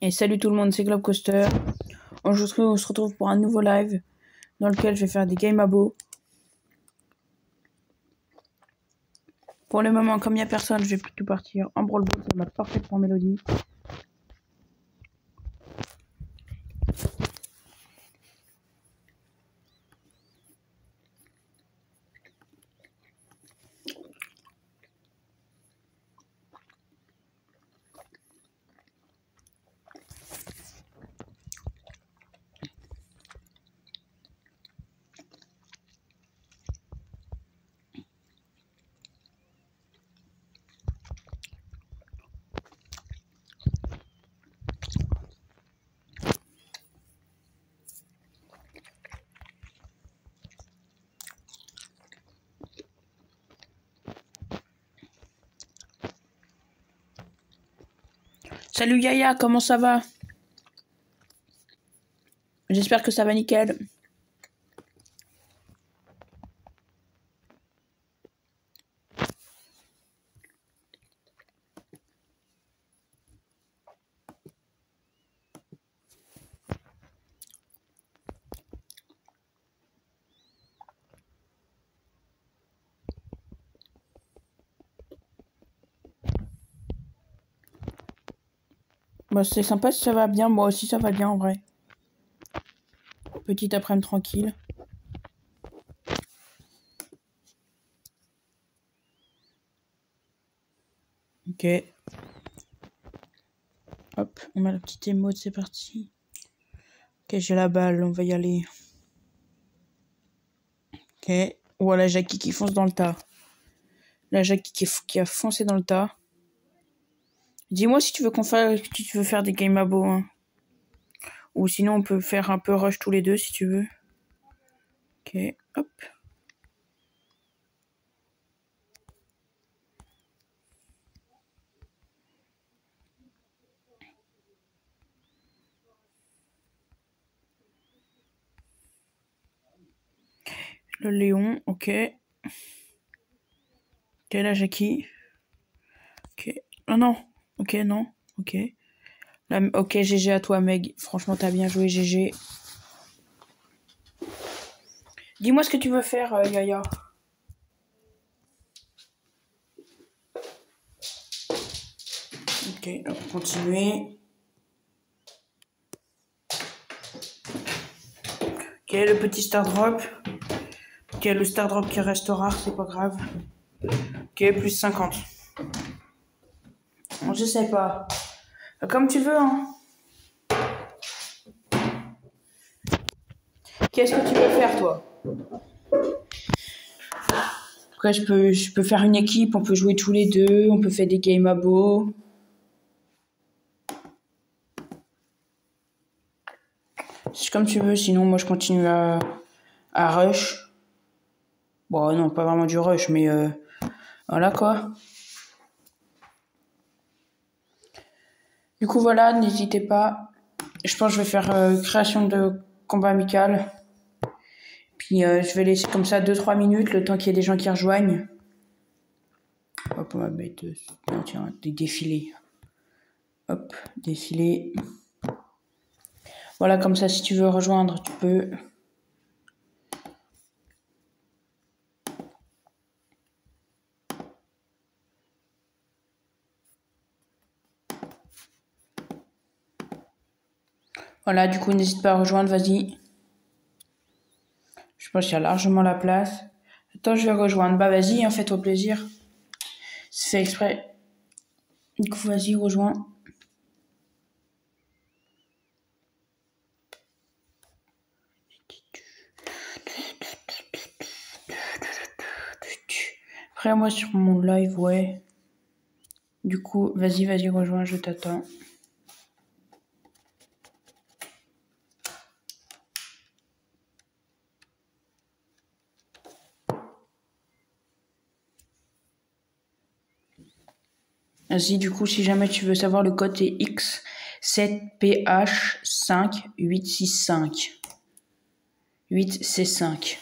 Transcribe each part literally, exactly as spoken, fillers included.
Et salut tout le monde, c'est Globcoaster. Aujourd'hui, on se retrouve pour un nouveau live dans lequel je vais faire des game abos. Pour le moment, comme il n'y a personne, je vais plutôt partir en Brawl Ball, ça m'a parfaitement mélodie. Salut Yaya, comment ça va? J'espère que ça va nickel. Bah, c'est sympa si ça va bien, moi aussi ça va bien en vrai. Petit après-midi tranquille. Ok. Hop, on met la petite émote, c'est parti. Ok, j'ai la balle, on va y aller. Ok. Voilà Jackie qui fonce dans le tas. La Jackie qui, qui a foncé dans le tas. Dis-moi si tu veux qu'on fasse, si tu veux faire des game abos, hein. Ou sinon on peut faire un peu rush tous les deux si tu veux. Ok, hop. Le Léon, ok. Ok, la Jackie. Ok. Oh non. Ok, non. Ok. La... Ok, G G à toi, Meg. Franchement, t'as bien joué, G G. Dis-moi ce que tu veux faire, euh, Yaya. Ok, on va continuer. Ok, le petit star drop. Ok, le star drop qui reste rare, c'est pas grave. Ok, plus cinquante. Je sais pas. Comme tu veux, hein. Qu'est-ce que tu veux faire, toi? Après, je peux, je peux faire une équipe, on peut jouer tous les deux, on peut faire des game abos. C'est comme tu veux, sinon moi je continue à, à rush. Bon, non, pas vraiment du rush, mais euh, voilà quoi. Du coup, voilà, n'hésitez pas. Je pense que je vais faire euh, création de combat amical. Puis euh, je vais laisser comme ça deux trois minutes, le temps qu'il y ait des gens qui rejoignent. Hop, on va mettre euh, non, tiens, des défilés. Hop, défilé. Voilà, comme ça, si tu veux rejoindre, tu peux. Voilà, du coup, n'hésite pas à rejoindre, vas-y. Je pense qu'il y a largement la place. Attends, je vais rejoindre. Bah, vas-y, hein, fais-toi plaisir. C'est fait exprès. Du coup, vas-y, rejoins. Après, moi, sur mon live, ouais. Du coup, vas-y, vas-y, rejoins, je t'attends. Vas-y, du coup, si jamais tu veux savoir, le code est X sept P H cinq huit six cinq. huit C cinq.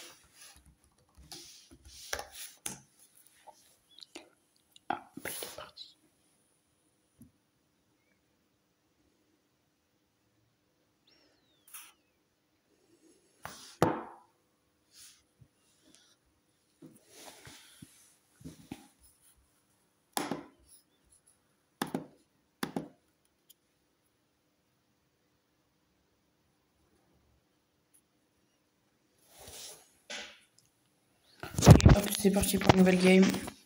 Ah, c'est parti. c'est parti pour une nouvelle game.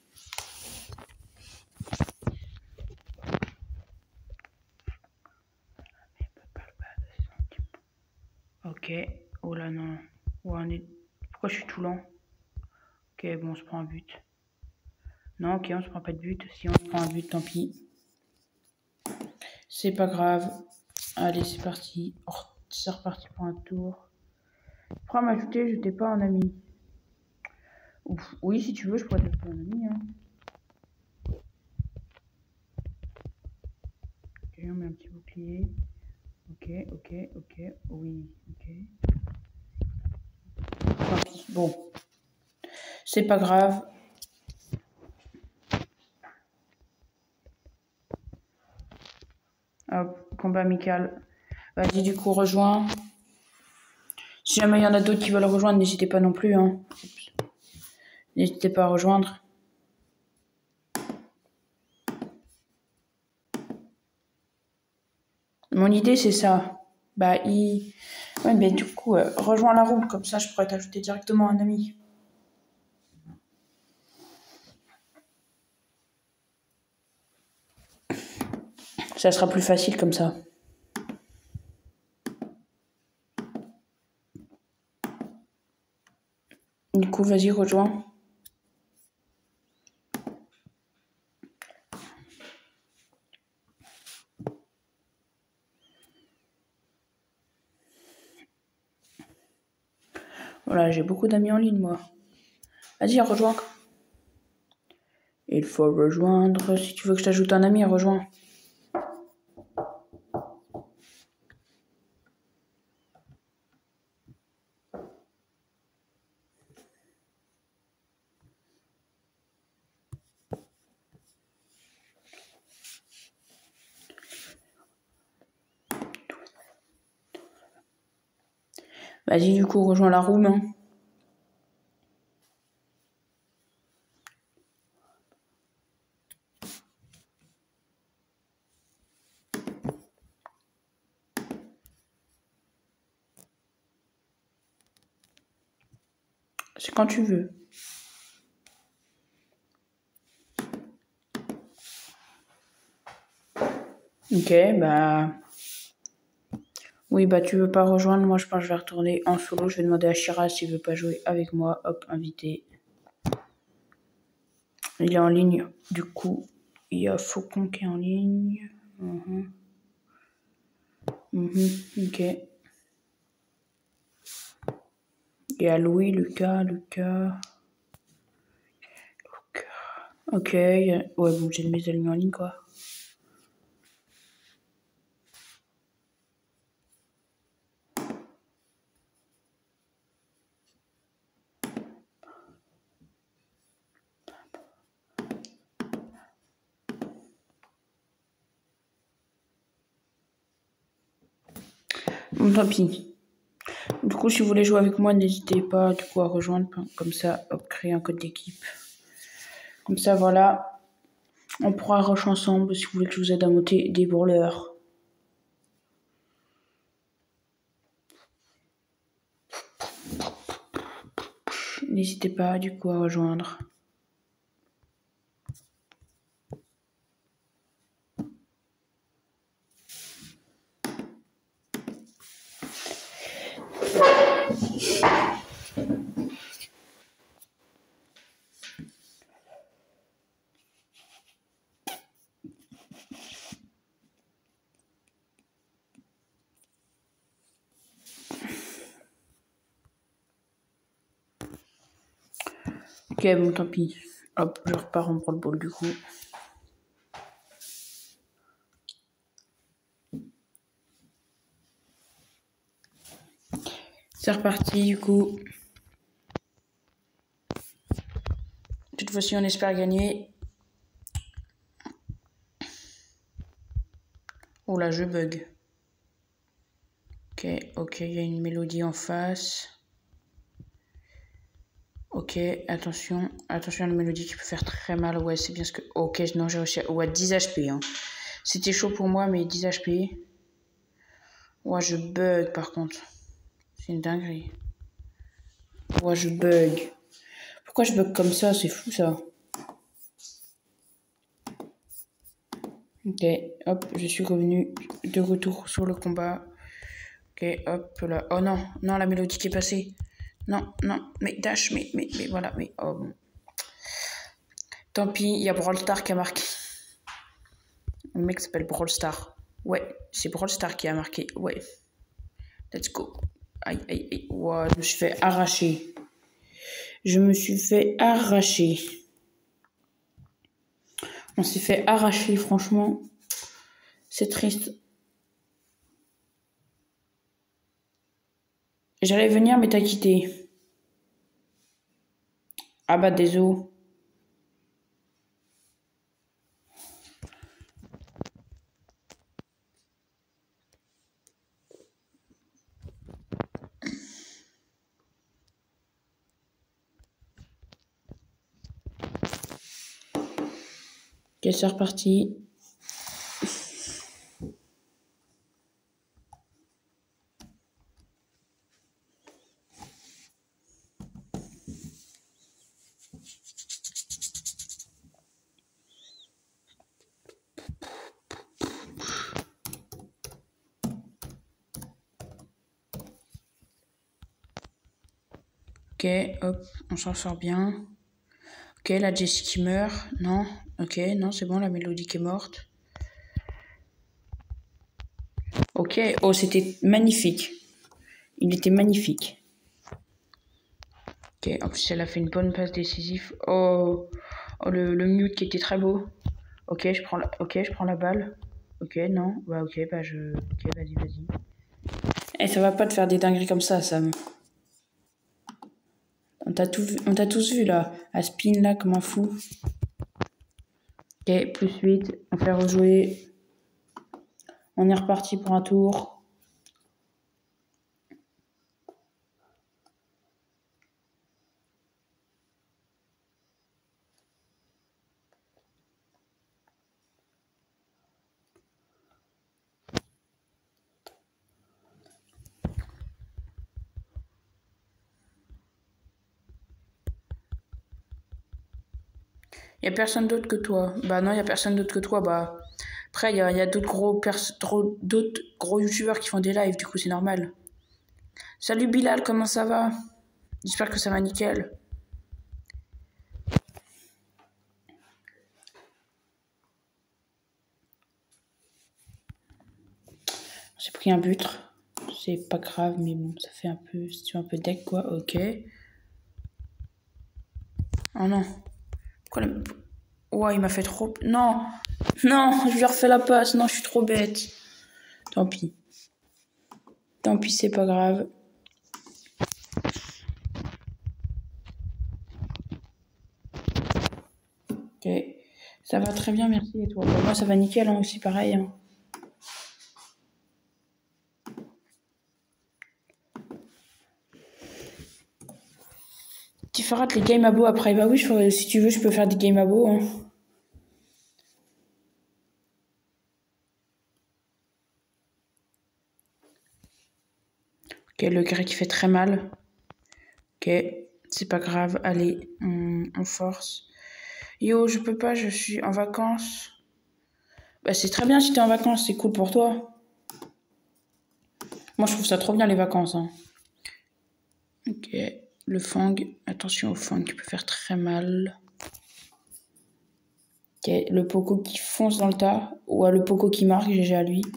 Ok. Oh là non. Ouais, on est... Pourquoi je suis tout lent? Ok, bon, on se prend un but. Non, ok, on se prend pas de but. Si on se prend un but, tant pis. C'est pas grave. Allez, c'est parti. Oh, c'est reparti pour un tour. Pourquoi m'ajouter? Je t'ai pas en ami. Ouf. Oui, si tu veux, je pourrais t'ajouter en ami. Hein. Ok, on met un petit bouclier. Ok, ok, ok. Oui, ok. Tant pis. Bon. C'est pas grave. Hop, combat amical. Vas-y, du coup, rejoins. Si jamais il y en a d'autres qui veulent rejoindre, n'hésitez pas non plus. Hein. N'hésitez pas à rejoindre. Mon idée, c'est ça. Bah, il... Ouais, mais du coup, euh, rejoins la roue. Comme ça, je pourrais t'ajouter directement un ami. Ça sera plus facile comme ça. Du coup, vas-y, rejoins. Voilà, j'ai beaucoup d'amis en ligne, moi. Vas-y, rejoins. Il faut rejoindre. Si tu veux que je t'ajoute un ami, rejoins. Vas-y, du coup, rejoins la room. Hein. C'est quand tu veux. Ok, bah... Oui, bah tu veux pas rejoindre, moi je pense que je vais retourner en solo. Je vais demander à Shiraz s'il veut pas jouer avec moi. Hop, invité. Il est en ligne, du coup. Il y a Faucon qui est en ligne. Mmh. Mmh, ok. Il y a Louis, Lucas, Lucas. Lucas. Ok. Ouais, bon, j'ai mes amis en ligne, quoi. Bon, tant pis. Du coup, si vous voulez jouer avec moi, n'hésitez pas du coup à rejoindre. Comme ça, hop, créer un code d'équipe. Comme ça, voilà. On pourra rush ensemble si vous voulez que je vous aide à monter des brawlers. N'hésitez pas du coup à rejoindre. Ok, bon, tant pis. Hop, je repars en brawl ball du coup. C'est reparti du coup. Cette fois-ci, on espère gagner. Oh là, je bug. Ok, ok, il y a une mélodie en face. Ok, attention, attention à la mélodie qui peut faire très mal. Ouais, c'est bien ce que... Ok, non, j'ai réussi à... Ouais, dix H P. Hein. C'était chaud pour moi, mais dix H P. Ouais, je bug par contre. C'est une dinguerie. Ouais, je bug. Pourquoi je bug comme ça? C'est fou ça. Ok, hop, je suis revenu de retour sur le combat. Ok, hop là. Oh non, non, la mélodie qui est passée. Non, non, mais dash, mais, mais, mais voilà, mais oh bon. Tant pis, il y a Brawl Star qui a marqué. Le mec s'appelle Brawl Star. Ouais, c'est Brawl Star qui a marqué. Ouais. Let's go. Aïe, aïe, aïe. Wow, je me suis fait arracher. Je me suis fait arracher. On s'est fait arracher, franchement. C'est triste. J'allais venir, mais t'as quitté. Ah bah, désolé. Ok, c'est reparti. Ok, hop, on s'en sort bien. Ok, la Jessie qui meurt. Non, ok, non, c'est bon, la mélodie qui est morte. Ok, oh, c'était magnifique. Il était magnifique. Ok, en plus, elle a fait une bonne passe décisive. Oh, oh le, le mute qui était très beau. Ok, je prends la, ok, je prends la balle. Ok, non, bah ok, bah je... Ok, vas-y, vas-y. Eh, ça va pas te faire des dingueries comme ça, Sam. On t'a tout vu, on t'a tous vu, là. À spin, là, comme un fou. Ok, plus huit, on fait rejouer. On est reparti pour un tour. Y a personne d'autre que toi. Bah non, y a personne d'autre que toi. Bah après, y a, y a d'autres gros, d'autres gros youtubeurs qui font des lives, du coup, c'est normal. Salut Bilal, comment ça va? J'espère que ça va nickel. J'ai pris un but. C'est pas grave, mais bon, ça fait un peu, si tu veux, un peu deck, quoi. Ok. Oh non. Pourquoi le... Ouais, il m'a fait trop... Non. Non, je lui refais la passe. Non, je suis trop bête. Tant pis. Tant pis, c'est pas grave. Ok. Ça va très bien, merci. Et toi? Bah, moi, ça va nickel, hein, aussi, pareil. Hein. Tu feras les game abo après. Bah oui, je ferai, si tu veux, je peux faire des game abo. Hein. Ok, le grec fait très mal. Ok, c'est pas grave. Allez, on, on force. Yo, je peux pas, je suis en vacances. Bah c'est très bien si t'es en vacances, c'est cool pour toi. Moi, je trouve ça trop bien les vacances. Hein. Ok, le fang. Attention au fang qui peut faire très mal. Ok, le Poco qui fonce dans le tas. Ou le Poco qui marque, G G à lui.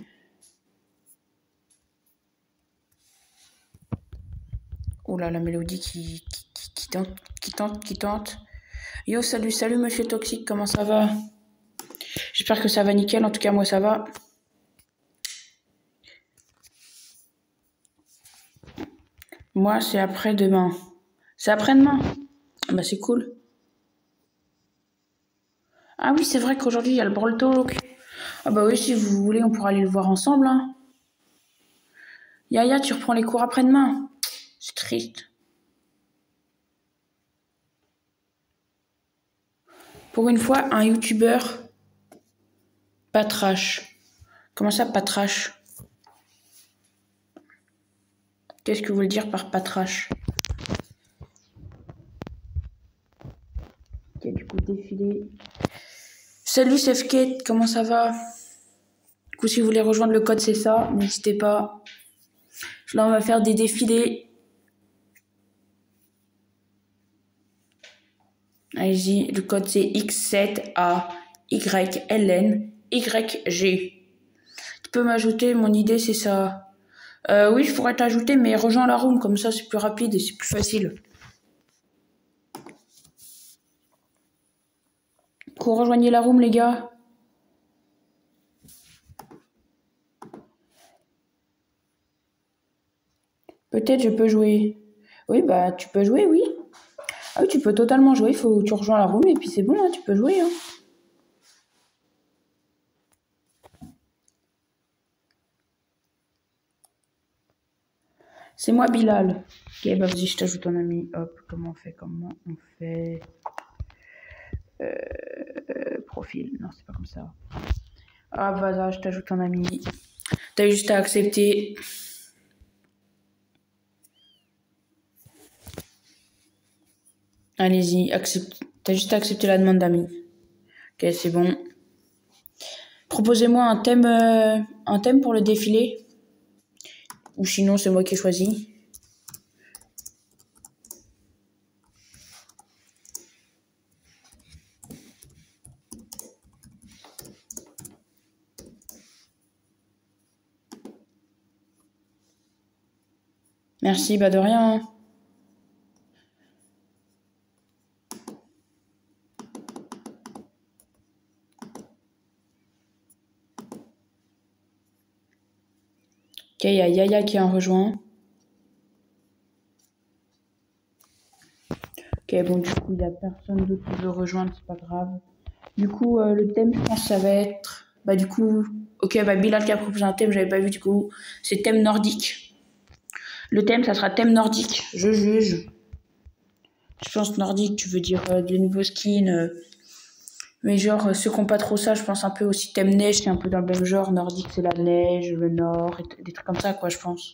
Oh là, la mélodie qui, qui, qui, qui tente, qui tente, qui tente. Yo, salut, salut, monsieur Toxique, comment ça va? J'espère que ça va nickel, en tout cas, moi, ça va. Moi, c'est après-demain. C'est après-demain? Bah, c'est cool. Ah oui, c'est vrai qu'aujourd'hui, il y a le Brawl Talk. Ah bah oui, si vous voulez, on pourra aller le voir ensemble. Hein. Yaya, tu reprends les cours après-demain. C'est triste. Pour une fois, un youtubeur pas trash. Comment ça, pas trash? Qu'est-ce que vous voulez dire par pas trash? Ok, du coup, défilé. Salut Sefkate, comment ça va? Du coup, si vous voulez rejoindre le code, c'est ça, n'hésitez pas. Là, on va faire des défilés. Allez-y, le code c'est X sept A Y L N Y G. Tu peux m'ajouter, mon idée c'est ça. Euh, oui, je pourrais t'ajouter, mais rejoins la room, comme ça c'est plus rapide et c'est plus facile. Vous rejoignez la room, les gars. Peut-être je peux jouer. Oui, bah tu peux jouer, oui. Ah oui, tu peux totalement jouer, faut tu rejoins la room et puis c'est bon, hein, tu peux jouer. Hein. C'est moi Bilal. Ok, bah vas-y, je t'ajoute ton ami. Hop, comment on fait Comment on fait euh, Profil. Non, c'est pas comme ça. Ah, voilà, je t'ajoute ton ami. T'as juste à accepter. Allez-y, accepte. T'as juste à accepter la demande d'amis. Ok, c'est bon. Proposez-moi un thème, euh, un thème pour le défilé. Ou sinon, c'est moi qui ai choisi. Merci, bah de rien. Ok, il y a Yaya qui a rejoint. Ok, bon, du coup, il n'y a personne d'autre qui veut rejoindre, c'est pas grave. Du coup, euh, le thème, je pense, ça va être... Bah, du coup... Ok, bah, Bilal qui a proposé un thème, j'avais pas vu, du coup, c'est thème nordique. Le thème, ça sera thème nordique. Je juge. Je pense nordique, tu veux dire euh, des nouveaux skins. Euh, mais genre, euh, ceux qui n'ont pas trop ça, je pense un peu aussi thème neige, c'est un peu dans le même genre. Nordique, c'est la neige, le nord, et des trucs comme ça, quoi, je pense.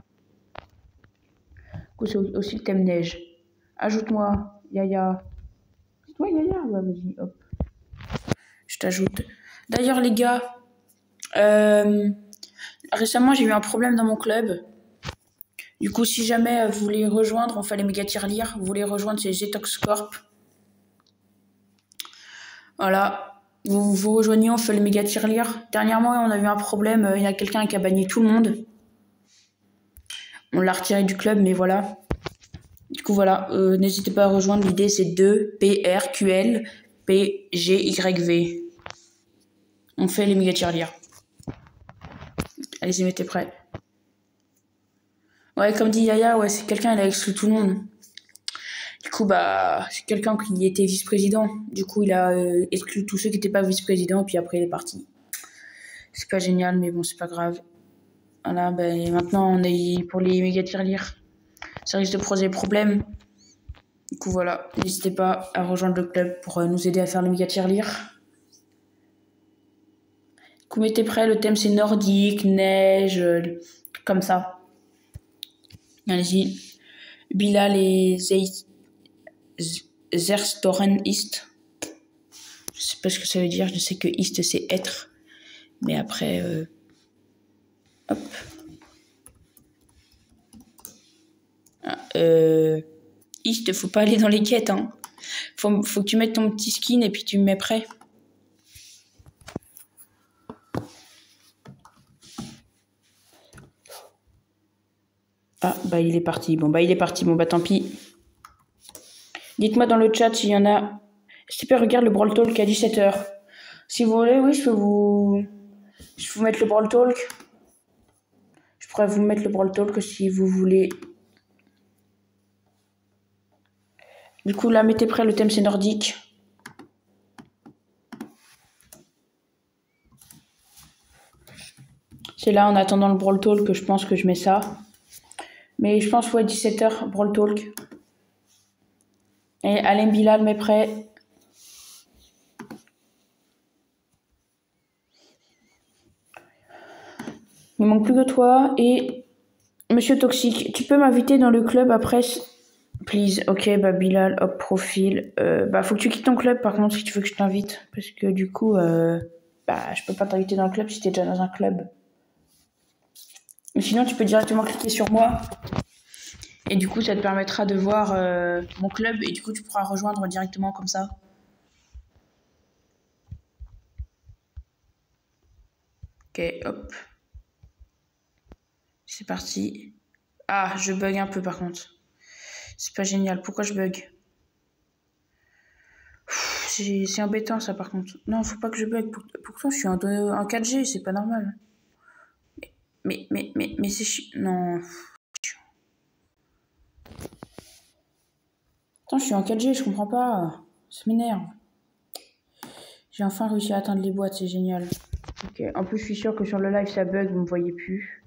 Du coup, c'est aussi le thème neige. Ajoute-moi, Yaya. C'est toi, Yaya? Ouais, vas-y, hop. Je t'ajoute. D'ailleurs, les gars, euh, récemment, j'ai eu un problème dans mon club. Du coup, si jamais vous voulez rejoindre, on fait les méga tirelire. Vous voulez rejoindre, c'est Zetox Corp. Voilà. Vous vous rejoignez, on fait les méga tirelire. Dernièrement, on a eu un problème. Il y a quelqu'un qui a banni tout le monde. On l'a retiré du club, mais voilà. Du coup, voilà. Euh, n'hésitez pas à rejoindre. L'idée, c'est deux P R Q L P G Y V. On fait les méga tirelire. Allez-y, mettez prêts. Ouais, comme dit Yaya, ouais, c'est quelqu'un, il a exclu tout le monde. Du coup, bah, c'est quelqu'un qui était vice-président. Du coup, il a euh, exclu tous ceux qui n'étaient pas vice-présidents, puis après, il est parti. C'est pas génial, mais bon, c'est pas grave. Voilà, ben, maintenant, on est pour les méga tirelire. Ça risque de poser problème. Du coup, voilà, n'hésitez pas à rejoindre le club pour euh, nous aider à faire les méga tirelire. Du coup, mettez prêts, le thème c'est nordique, neige, euh, comme ça. Allez-y. Bilal et Zerstoren East. Je sais pas ce que ça veut dire, je sais que East c'est être. Mais après, euh... hop. Ah, euh... East, faut pas aller dans les quêtes, hein. Faut, faut que tu mettes ton petit skin et puis tu me mets prêt. Ah, bah il est parti. Bon, bah il est parti. Bon, bah tant pis. Dites-moi dans le chat s'il y en a. Super, regarde le Brawl Talk à dix-sept heures. Si vous voulez, oui, je peux vous... Je peux vous mettre le Brawl Talk. Je pourrais vous mettre le Brawl Talk si vous voulez. Du coup, là, mettez prêt, le thème c'est nordique. C'est là, en attendant le Brawl Talk, que je pense que je mets ça. Mais je pense, ouais, dix-sept heures, Brawl Talk. Et Alain Bilal, met prêt. Il me manque plus que toi. Et Monsieur Toxique, tu peux m'inviter dans le club après, Please. Ok, bah Bilal, hop, profil. Euh, bah faut que tu quittes ton club par contre si tu veux que je t'invite. Parce que du coup, euh, bah je peux pas t'inviter dans le club si t'es déjà dans un club. Sinon, tu peux directement cliquer sur moi. Et du coup, ça te permettra de voir euh, mon club. Et du coup, tu pourras rejoindre directement comme ça. Ok, hop. C'est parti. Ah, je bug un peu par contre. C'est pas génial. Pourquoi je bug? C'est embêtant ça par contre. Non, faut pas que je bug. Pourtant, je suis en, en quatre G. C'est pas normal. Mais, mais, mais, mais c'est chiant. Non. Attends, je suis en quatre G, je comprends pas. Ça m'énerve. J'ai enfin réussi à atteindre les boîtes, c'est génial. Ok, en plus, je suis sûr que sur le live, ça bug, vous me voyez plus.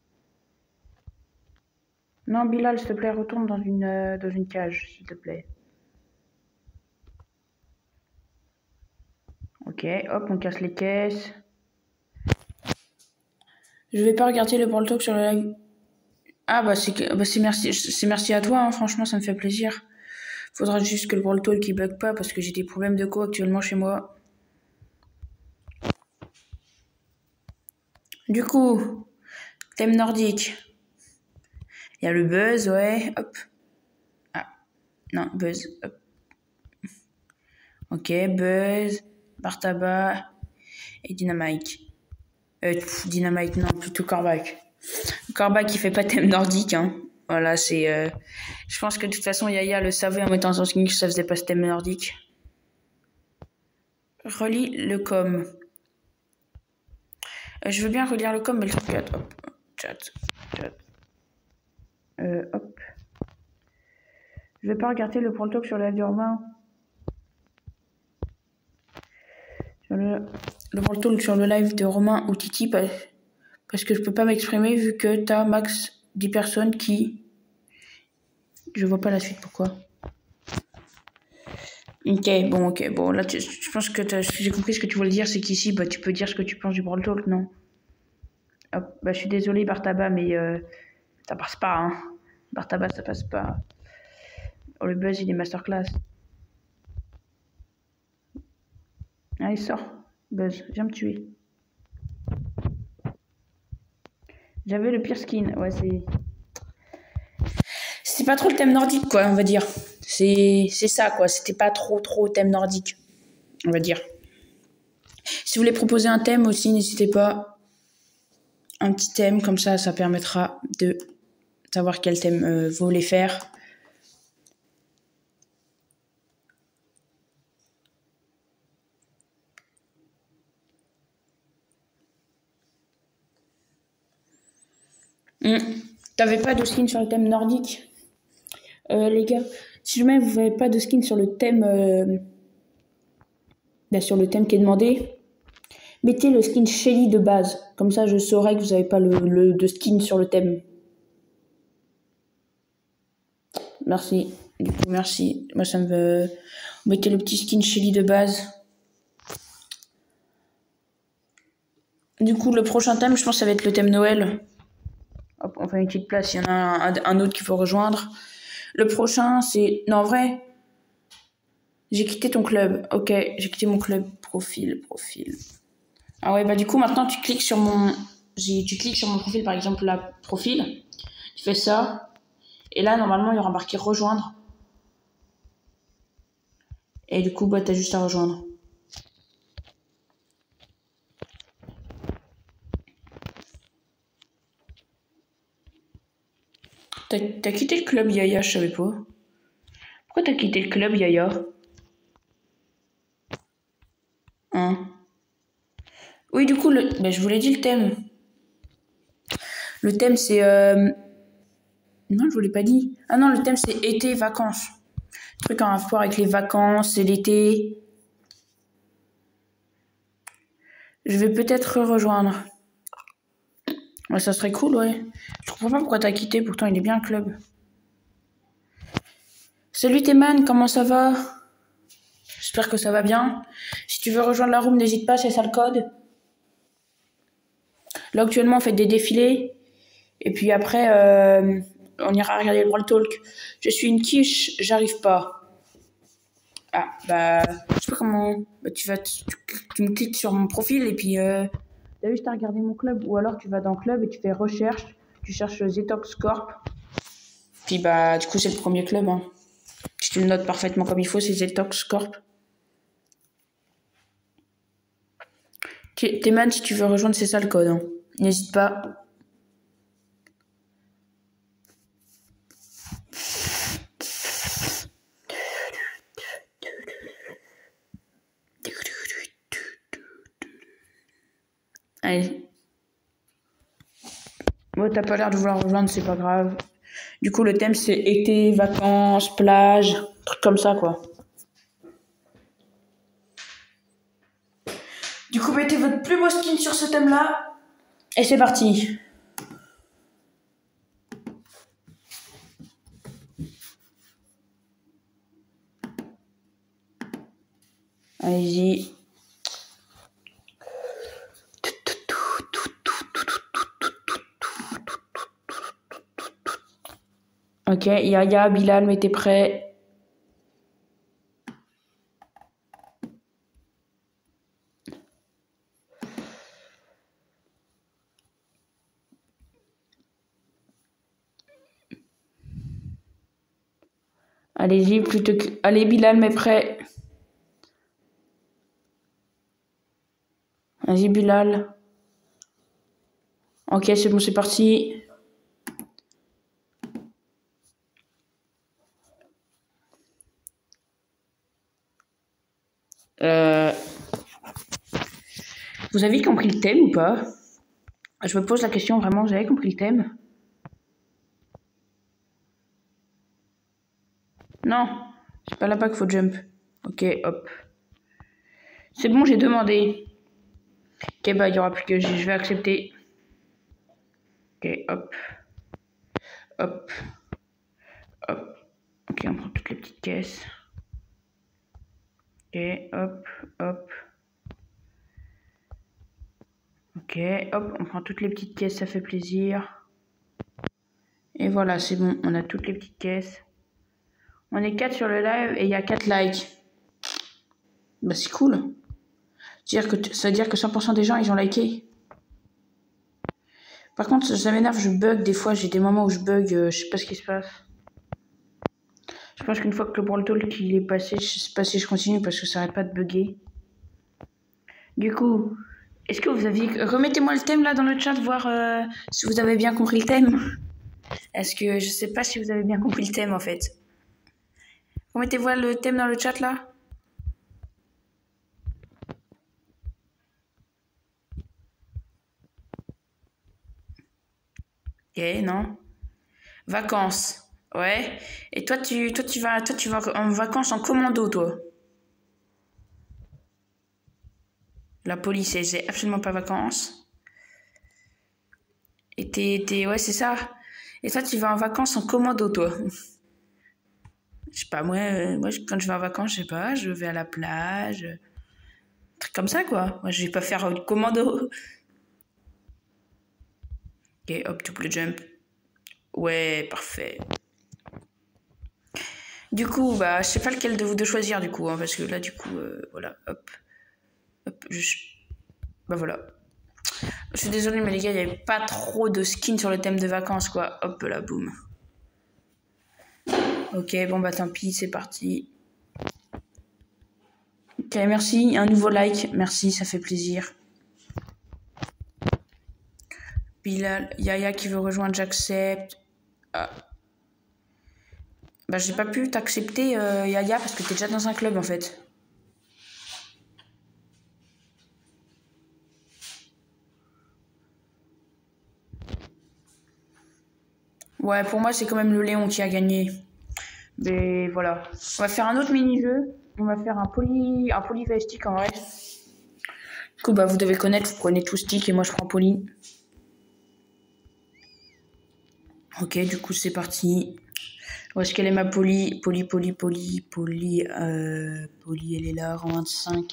Non, Bilal, s'il te plaît, retourne dans une, euh, dans une cage, s'il te plaît. Ok, hop, on casse les caisses. Je vais pas regarder le Brawl Talk sur le live. Ah, bah, c'est bah, merci, c'est merci à toi, hein, franchement, ça me fait plaisir. Faudra juste que le Brawl Talk il bug pas parce que j'ai des problèmes de co actuellement chez moi. Du coup, thème nordique. Il y a le buzz, ouais, hop. Ah, non, buzz, hop. Ok, buzz, Bartaba et Dynamite. Euh, pff, Dynamite, non, plutôt Corbac. Corbac qui fait pas thème nordique, hein. Voilà, c'est... Euh, je pense que de toute façon, Yaya le savait en mettant son skin que ça faisait pas ce thème nordique. Relis le com. Euh, je veux bien relire le com, mais le chat, hop, chat, chat. Euh, hop. Je vais pas regarder le Brawl Talk sur la live de Romain. Sur le, le Brawl Talk sur le live de Romain ou Titi, parce que je peux pas m'exprimer vu que t'as max dix personnes qui... Je vois pas la suite, pourquoi. Ok, bon, ok, bon, là, tu, je pense que j'ai compris ce que tu voulais dire, c'est qu'ici, bah, tu peux dire ce que tu penses du Brawl Talk, non? Hop, bah, je suis désolée, Bartaba, mais euh, ça passe pas, hein. Bartaba, ça passe pas. Oh, le buzz, il est masterclass. Allez, sors, Buzz, viens me tuer. J'avais le pire skin, ouais, c'est... C'est pas trop le thème nordique, quoi, on va dire. C'est ça, quoi, c'était pas trop, trop thème nordique, on va dire. Si vous voulez proposer un thème aussi, n'hésitez pas. Un petit thème, comme ça, ça permettra de savoir quel thème euh, vous voulez faire. Mmh. T'avais pas de skin sur le thème nordique, euh, les gars. Si jamais vous n'avez pas de skin sur le thème, euh, ben sur le thème qui est demandé, mettez le skin Shelly de base. Comme ça, je saurai que vous n'avez pas le, le de skin sur le thème. Merci. Du coup, merci. Moi, ça me veut. Mettez le petit skin Shelly de base. Du coup, le prochain thème, je pense, ça va être le thème Noël. Hop, on fait une petite place. Il y en a un, un autre qu'il faut rejoindre. Le prochain, c'est... Non, en vrai, j'ai quitté ton club. Ok, j'ai quitté mon club. Profil, profil. Ah ouais, bah du coup, maintenant, tu cliques sur mon... Tu cliques sur mon profil, par exemple, là, profil. Tu fais ça. Et là, normalement, il y aura marqué rejoindre. Et du coup, bah, t'as juste à rejoindre. T'as quitté le club, Yaya, je savais pas. Pourquoi t'as quitté le club, Yaya? Hein? Oui, du coup, le... bah, je vous l'ai dit, le thème. Le thème, c'est... Euh... Non, je vous l'ai pas dit. Ah non, le thème, c'est été, vacances. Truc en rapport avec les vacances et l'été. Je vais peut-être rejoindre. Ouais, ça serait cool, ouais. Je comprends pas pourquoi t'as quitté, pourtant il est bien le club. Salut Théman, comment ça va? J'espère que ça va bien. Si tu veux rejoindre la room, n'hésite pas, c'est ça le code. Là, actuellement, on fait des défilés. Et puis après, euh, on ira regarder le Brawl Talk. Je suis une quiche, j'arrive pas. Ah, bah, je sais pas comment. Bah, tu vas, tu, tu me cliques sur mon profil et puis, euh, t'as juste à regarder mon club. Ou alors tu vas dans club et tu fais recherche, tu cherches Zetox Corp. Puis, bah, du coup, c'est le premier club, hein. Si tu le notes parfaitement comme il faut, c'est Zetox Corp. Théman, si tu veux rejoindre, c'est ça le code, hein. N'hésite pas. Allez. Bon, t'as pas l'air de vouloir rejoindre, c'est pas grave. Du coup, le thème, c'est été, vacances, plage, trucs comme ça, quoi. Du coup, mettez votre plus beau skin sur ce thème-là. Et c'est parti. Allez-y. Ok, Yaya, Bilal, mettez prêt. Allez-y, plutôt que... Allez, Bilal, mets prêt. Vas-y, Bilal. Ok, c'est bon, c'est parti. Euh... Vous avez compris le thème ou pas? Je me pose la question vraiment, vous avez compris le thème? Non, c'est pas là-bas qu'il faut jump. Ok, hop. C'est bon, j'ai demandé. Ok, bah il y aura plus que je, je vais accepter. Ok, hop. Hop. Hop. Ok, on prend toutes les petites caisses. Ok, hop, hop. Ok, hop, on prend toutes les petites caisses, ça fait plaisir. Et voilà, c'est bon, on a toutes les petites caisses. On est quatre sur le live et il y a quatre likes. Bah c'est cool. C'est-à-dire que, ça veut dire que cent pour cent des gens, ils ont liké. Par contre, ça m'énerve, je bug des fois, j'ai des moments où je bug, euh, je sais pas ce qui se passe. Je pense qu'une fois que le Brawl Talk il est passé, je sais pas si je continue parce que ça arrête pas de bugger. Du coup, est-ce que vous aviez... Remettez-moi le thème là dans le chat, voir euh, si vous avez bien compris le thème. Est-ce que je sais pas si vous avez bien compris le thème en fait. Remettez-moi le thème dans le chat là. Ok, non. Vacances. Ouais. Et toi tu, toi tu vas, toi tu vas en vacances en commando toi. La police, c'est absolument pas vacances. Et t'es, t'es, ouais c'est ça. Et toi tu vas en vacances en commando toi. Je sais pas, moi, euh, moi quand je vais en vacances, je sais pas, je vais à la plage, euh, truc comme ça quoi. Moi je vais pas faire euh, commando. Ok, hop, double jump. Ouais, parfait. Du coup, bah, je sais pas lequel de vous deux choisir du coup, hein, parce que là, du coup, euh, voilà, hop, hop, je... bah voilà. Je suis désolée, mais les gars, il n'y avait pas trop de skins sur le thème de vacances, quoi. Hop là, boum. Ok, bon bah tant pis, c'est parti. Ok, merci, un nouveau like, merci, ça fait plaisir. Bilal, Yaya qui veut rejoindre, j'accepte. Ah. Bah j'ai pas pu t'accepter, euh, Yaya, parce que t'es déjà dans un club en fait. Ouais, pour moi, c'est quand même le Léon qui a gagné. Mais voilà. On va faire un autre mini-jeu. On va faire un poly, un poly stick en vrai. Du coup, bah, vous devez connaître, vous prenez tout stick et moi je prends poly. Ok, du coup, c'est parti. Où est-ce qu'elle est ma poly? Poly, poly, poly, poly, euh, poly, elle est là, rang vingt-cinq.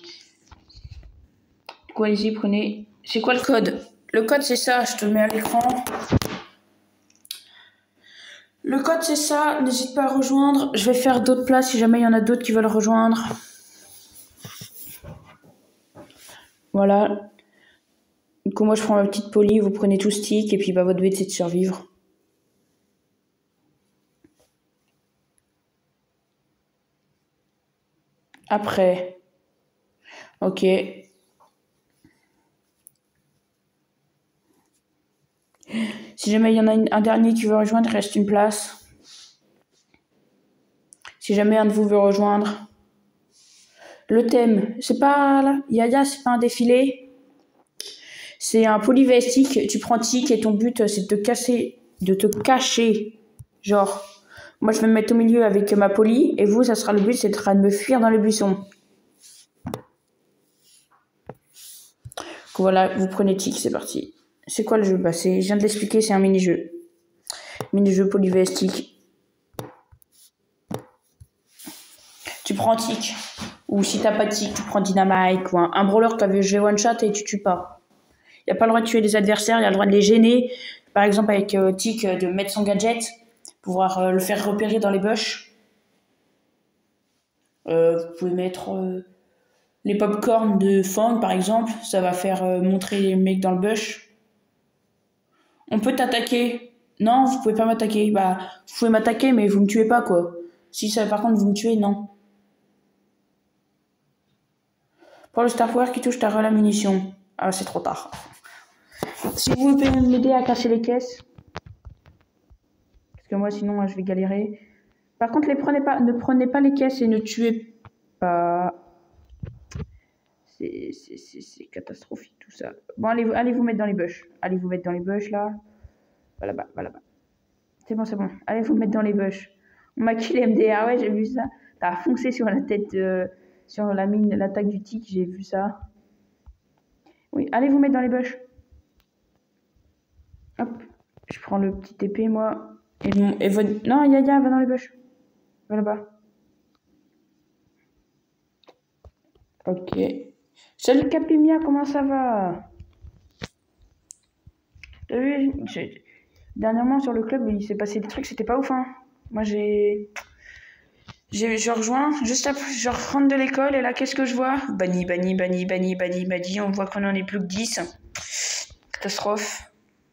Du coup, allez-y, prenez. C'est quoi le code? Le code, c'est ça, je te le mets à l'écran. Le code c'est ça, n'hésite pas à rejoindre. Je vais faire d'autres places si jamais il y en a d'autres qui veulent rejoindre. Voilà. Du coup moi je prends ma petite poly, vous prenez tout stick et puis bah votre but c'est de survivre. Après. Ok. Si jamais il y en a une- un dernier qui veut rejoindre, il reste une place. Si jamais un de vous veut rejoindre. Le thème, c'est pas là. Yaya, c'est pas un défilé. C'est un polyvestique. Tu prends tic et ton but c'est de te casser, de te cacher. Genre, moi je vais me mettre au milieu avec ma poly et vous, ça sera le but, c'est de me fuir dans les buissons. Voilà, vous prenez tic, c'est parti. C'est quoi le jeu? Bah, c'est, je viens de l'expliquer, c'est un mini-jeu. Mini-jeu polyvestique. Tu prends tic. Ou si t'as pas de tic, tu prends dynamite. Ou un, un brawler, t'avais joué one shot et tu tues pas. Y a pas le droit de tuer les adversaires, y a le droit de les gêner. Par exemple, avec euh, tic, euh, de mettre son gadget, pouvoir euh, le faire repérer dans les bush. Euh, vous pouvez mettre euh, les popcorn de Fang, par exemple. Ça va faire euh, montrer les mecs dans le bush. On peut t'attaquer. Non, vous pouvez pas m'attaquer. Bah, vous pouvez m'attaquer, mais vous me tuez pas, quoi. Si ça, par contre, vous me tuez, non. Pour le Star Power qui touche ta relais munition. Ah, c'est trop tard. Si vous pouvez m'aider à casser les caisses. Parce que moi, sinon, je vais galérer. Par contre, les prenez pas, ne prenez pas les caisses et ne tuez pas. C'est catastrophique, tout ça. Bon, allez, allez vous mettre dans les bush. Allez vous mettre dans les bush, là. Va là-bas, va là-bas. C'est bon, c'est bon. Allez vous mettre dans les bush. On m'a kill M D R, ouais, j'ai vu ça. T'as foncé sur la tête, euh, sur la mine, l'attaque du tic, j'ai vu ça. Oui, allez vous mettre dans les bush. Hop, je prends le petit épée, moi. Et, mon, et votre... Non, Yaya, va dans les bush. Va là-bas. Ok. Salut Capimia, comment ça va? T'as vu, dernièrement sur le club, il s'est passé des trucs, c'était pas ouf, hein. Moi, j'ai... Je rejoins, juste après, je rentre de l'école, et là, qu'est-ce que je vois? Banni, banni, banni, banni, banni, banni, on voit qu'on en est plus que dix. Catastrophe.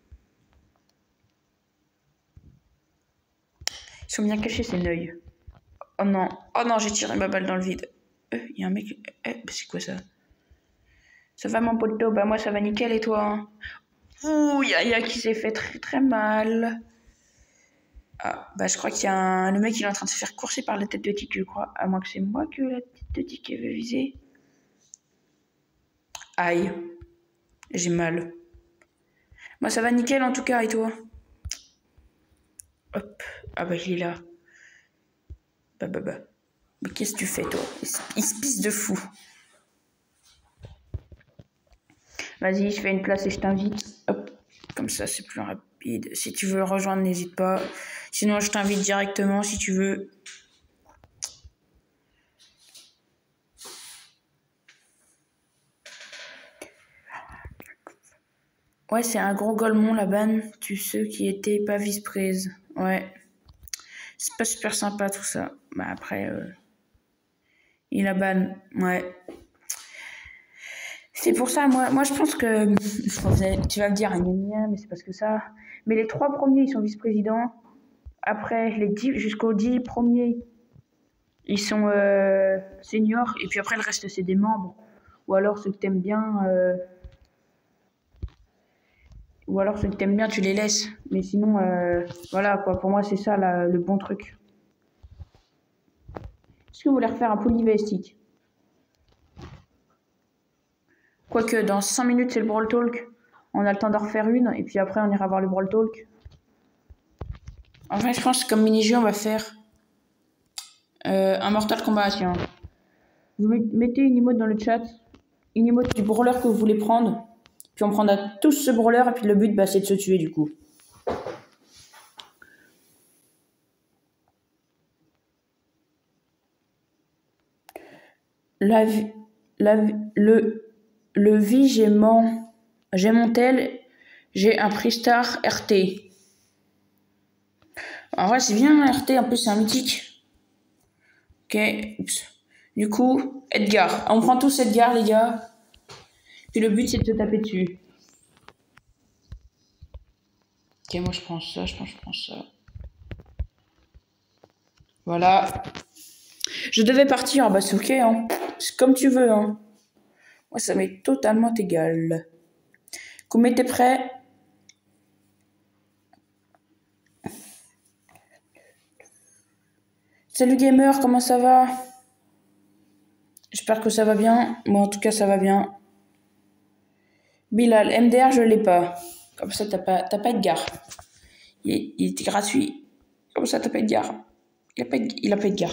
Ils sont bien cachés, ces neuils. Oh non, oh non, j'ai tiré ma balle dans le vide. Il euh, y a un mec... Euh, c'est quoi ça? Ça va mon poteau? Bah moi ça va nickel et toi hein? Ouh, Yaya qui s'est fait très très mal. Ah, bah je crois qu'il y a un... Le mec il est en train de se faire courser par la tête de tic, je crois. À moins que c'est moi que la tête de tic avait visé. Aïe. J'ai mal. Moi ça va nickel en tout cas et toi? Hop. Ah bah il est là. Bah bah bah. Mais qu'est-ce que tu fais toi? Il se pisse de fou. Vas-y, je fais une place et je t'invite. Hop, comme ça, c'est plus rapide. Si tu veux rejoindre, n'hésite pas. Sinon, je t'invite directement si tu veux. Ouais, c'est un gros golemon, la banne. Tu sais qui était pas vice-prise. Ouais. C'est pas super sympa tout ça. Bah après, euh... il a ban. Ouais. C'est pour ça, moi, moi je pense que... Tu vas me dire, mais c'est parce que ça... Mais les trois premiers, ils sont vice-présidents. Après, les dix, jusqu'aux dix premiers, ils sont euh, seniors. Et puis après, le reste, c'est des membres. Ou alors, ceux que t'aimes bien... Euh... Ou alors, ceux que t'aimes bien, tu les laisses. Mais sinon, euh... voilà, quoi. Pour moi, c'est ça, là, le bon truc. Est-ce que vous voulez refaire un polyvestique? Quoique, dans cinq minutes, c'est le Brawl Talk. On a le temps d'en refaire une. Et puis après, on ira voir le Brawl Talk. En fait, je pense que comme mini-jeu, on va faire euh, un Mortal Kombat. Tiens. Vous mettez une emote dans le chat. Une emote du brawler que vous voulez prendre. Puis on prendra tous ce brawler. Et puis le but, bah, c'est de se tuer du coup. La, la, le, le vie, j'ai mon, j'ai mon tel. J'ai un Pristar R T. En vrai, c'est bien R T, en plus, c'est un mythique. Ok, oups. Du coup, Edgar. On prend tous Edgar, les gars. Puis le but, c'est de te taper dessus. Ok, moi, je prends ça, je pense que je prends ça. Voilà. Je devais partir, bah c'est ok, hein. C'est comme tu veux, hein. Moi, ça m'est totalement égal. Combien t'es prêt? Salut gamer, comment ça va? J'espère que ça va bien. Moi, en tout cas, ça va bien. Bilal, M D R, je l'ai pas. Comme ça, t'as pas, t'as pas Edgar. Il, il était gratuit. Comme ça, t'as pas Edgar. Il a pas, il a pas Edgar.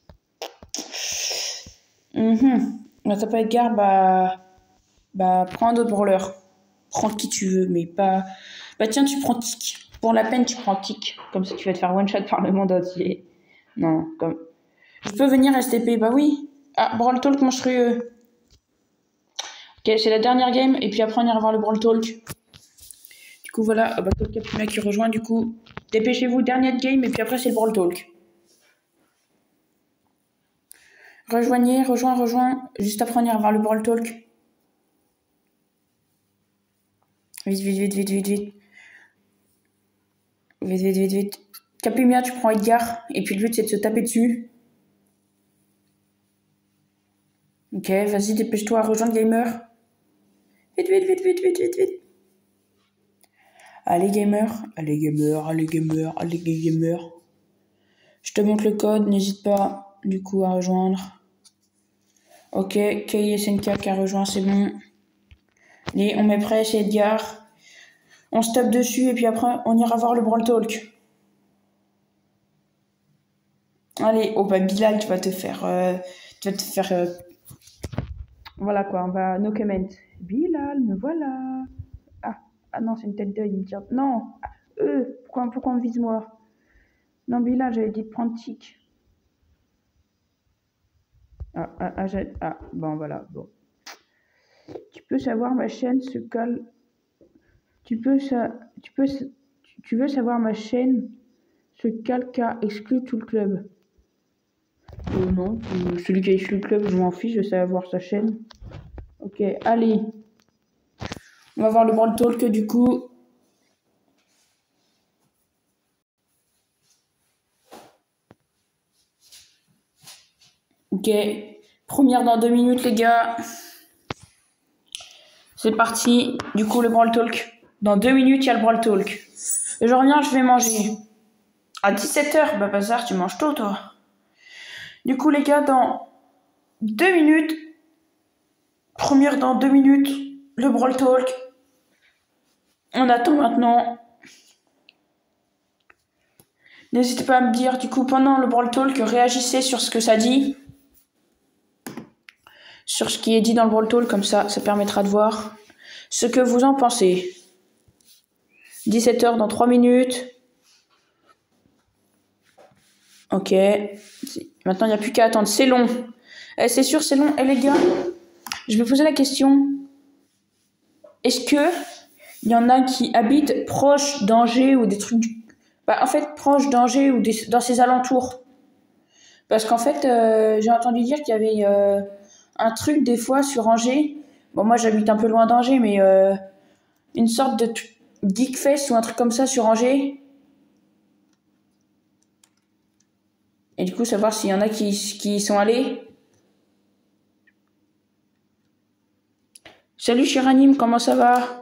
Mhm. T'as pas Edgar, bah, bah, prends un autre brawler. Prends qui tu veux, mais pas. Bah tiens, tu prends Tic. Pour la peine, tu prends Tic. Comme ça, tu vas te faire one shot par le monde entier. Non, comme. Je peux venir S T P, bah oui. Ah, Brawl Talk monstrueux. Ok, c'est la dernière game, et puis après on ira voir le Brawl Talk. Du coup, voilà, ah bah, Capima qui rejoint, du coup. Dépêchez-vous, dernière game, et puis après c'est le Brawl Talk. Rejoignez, rejoins, rejoins. Juste après on ira voir le Brawl Talk. Vite, vite, vite, vite, vite, vite. Vite, vite, vite, vite. Capimia, tu prends Edgar, et puis le but c'est de se taper dessus. Ok, vas-y, dépêche-toi, rejoindre Gamer. Vite, vite, vite, vite, vite, vite, vite. Allez, Gamer, allez, Gamer, allez, Gamer, allez, Gamer. Je te montre le code, n'hésite pas, du coup, à rejoindre. Ok, K S N K qui a rejoint, c'est bon. Allez, on met prêt, c'est Edgar. On se tape dessus, et puis après, on ira voir le Brawl Talk. Allez, oh bah Bilal, tu vas te faire... Euh, tu vas te faire... Euh, voilà quoi, on va... No comment. Bilal, me voilà. Ah, ah non, c'est une tête d'œil, il me tire... Non, eux, pourquoi, pourquoi on me vise moi? Non, Bilal, j'avais dit de prendre Tic. Ah, ah, ah, ah, bon, voilà, bon. Tu peux savoir ma chaîne se cale... Tu peux, ça... tu peux... Tu veux savoir ma chaîne ce calque a exclu tout le club? Euh, non, celui qui a exclu le club, je m'en fiche, je sais avoir sa chaîne. Ok, allez. On va voir le Brawl Talk du coup. Ok, première dans deux minutes les gars. C'est parti, du coup le Brawl Talk. Dans deux minutes, il y a le Brawl Talk. Et je reviens, je vais manger. À dix-sept heures, bah bazar, tu manges tôt toi. Du coup les gars, dans deux minutes, première dans deux minutes, le Brawl Talk. On attend maintenant. N'hésitez pas à me dire, du coup, pendant le Brawl Talk, réagissez sur ce que ça dit. Sur ce qui est dit dans le Brawl Talk, comme ça, ça permettra de voir ce que vous en pensez. dix-sept heures dans trois minutes. Ok. Maintenant, il n'y a plus qu'à attendre. C'est long. Eh, c'est sûr, c'est long. Et eh, les gars, je vais poser la question. Est-ce que il y en a qui habitent proche d'Angers ou des trucs... Bah, en fait, proche d'Angers ou des... dans ses alentours? Parce qu'en fait, euh, j'ai entendu dire qu'il y avait euh, un truc des fois sur Angers. Bon, moi, j'habite un peu loin d'Angers, mais euh, une sorte de Geekfest ou un truc comme ça sur Angers. Et du coup, savoir s'il y en a qui, qui y sont allés. Salut Chiranim, comment ça va?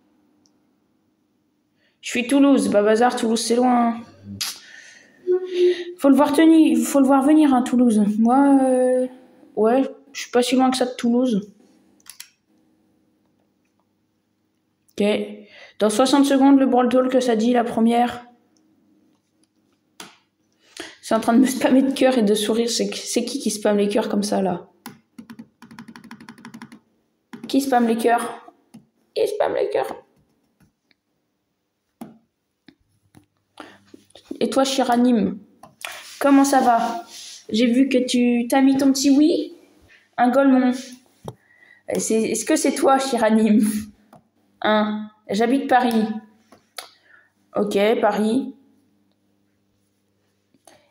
Je suis Toulouse. Bah bazar, Toulouse c'est loin. Faut le voir tenir, faut le voir venir hein, Toulouse. Moi, euh, ouais, je suis pas si loin que ça de Toulouse. Ok. Dans soixante secondes, le Brawl Talk que ça dit, la première. C'est en train de me spammer de cœur et de sourire. C'est qui qui spamme les cœurs comme ça, là? Qui spamme les cœurs? Qui spamme les cœurs? Et toi, Chiranim, comment ça va? J'ai vu que tu t'as mis ton petit oui. Un golemon. Est-ce que c'est toi, Chiranim? Hein? J'habite Paris. Ok, Paris.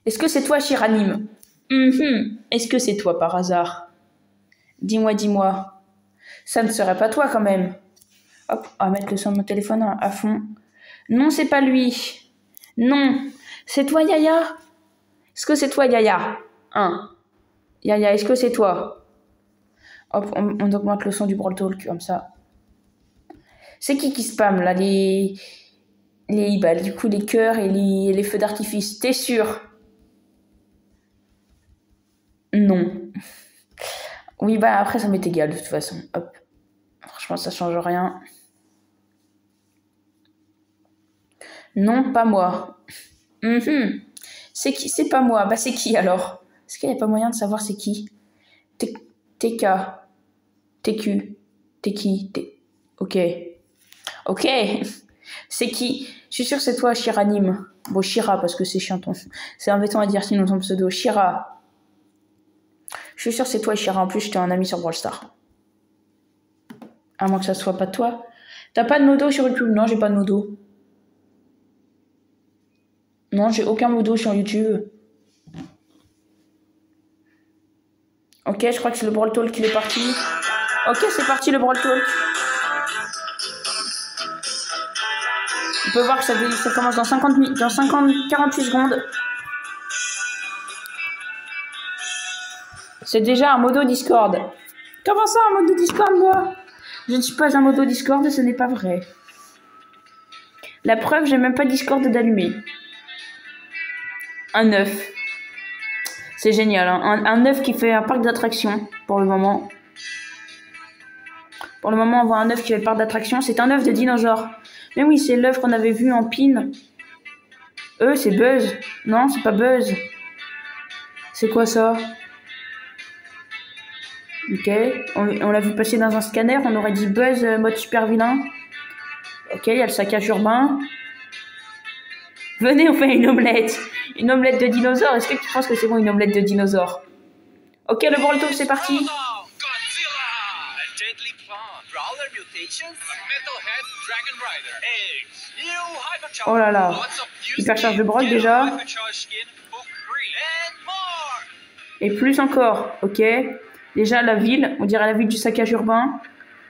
Est-ce que c'est toi, Shiranime? mm-hmm. Est-ce que c'est toi par hasard? Dis-moi, dis-moi. Ça ne serait pas toi quand même. Hop, on va mettre le son de mon téléphone à, à fond. Non, c'est pas lui. Non, c'est toi, Yaya. Est-ce que c'est toi, Yaya? Hein? Yaya, est-ce que c'est toi? Hop, on, on augmente le son du Brawl Talk comme ça. C'est qui qui spam là? Les, les bah, du coup les cœurs et les, les feux d'artifice. T'es sûr? Non. Oui, bah après ça m'est égal de toute façon. Hop. Franchement, ça change rien. Non, pas moi. Mm-hmm. C'est qui? C'est pas moi. Bah c'est qui alors? Est-ce qu'il n'y a pas moyen de savoir c'est qui? T K. T Q. T'es qui? T... Ok. Ok. C'est qui? Je suis sûre que c'est toi, Shiranime. Bon, Shira, parce que c'est chianton. C'est embêtant à dire sinon ton pseudo. Shira. Je suis sûre que c'est toi, Shira. En plus, j'étais un ami sur Brawl Stars. À moins que ça soit pas toi. T'as pas de modo sur YouTube? Non, j'ai pas de modo. Non, j'ai aucun modo sur YouTube. Ok, je crois que c'est le Brawl Talk qui est parti. Ok, c'est parti le Brawl Talk. On peut voir que ça, ça commence dans cinquante minutes, dans cinquante, quarante-huit secondes. C'est déjà un modo Discord. Comment ça, un modo Discord, moi? Je ne suis pas un modo Discord, ce n'est pas vrai. La preuve, j'ai même pas Discord d'allumé. Un neuf. C'est génial, hein. un, un neuf qui fait un parc d'attractions pour le moment. Pour le moment, on voit un neuf qui fait un parc d'attractions. C'est un œuf de dinosaure. Mais oui, c'est l'œuf qu'on avait vu en pin. Eux, c'est Buzz. Non, c'est pas Buzz. C'est quoi ça? Ok. On, on l'a vu passer dans un scanner. On aurait dit Buzz euh, mode super vilain. Ok, il y a le saccage urbain. Venez, on fait une omelette. Une omelette de dinosaure. Est-ce que tu penses que c'est bon, une omelette de dinosaure? Ok, le Brawl Talk, c'est parti. Oh là là. Hypercharge de Brock déjà. Et plus encore. Ok. Déjà la ville. On dirait la ville du saccage urbain.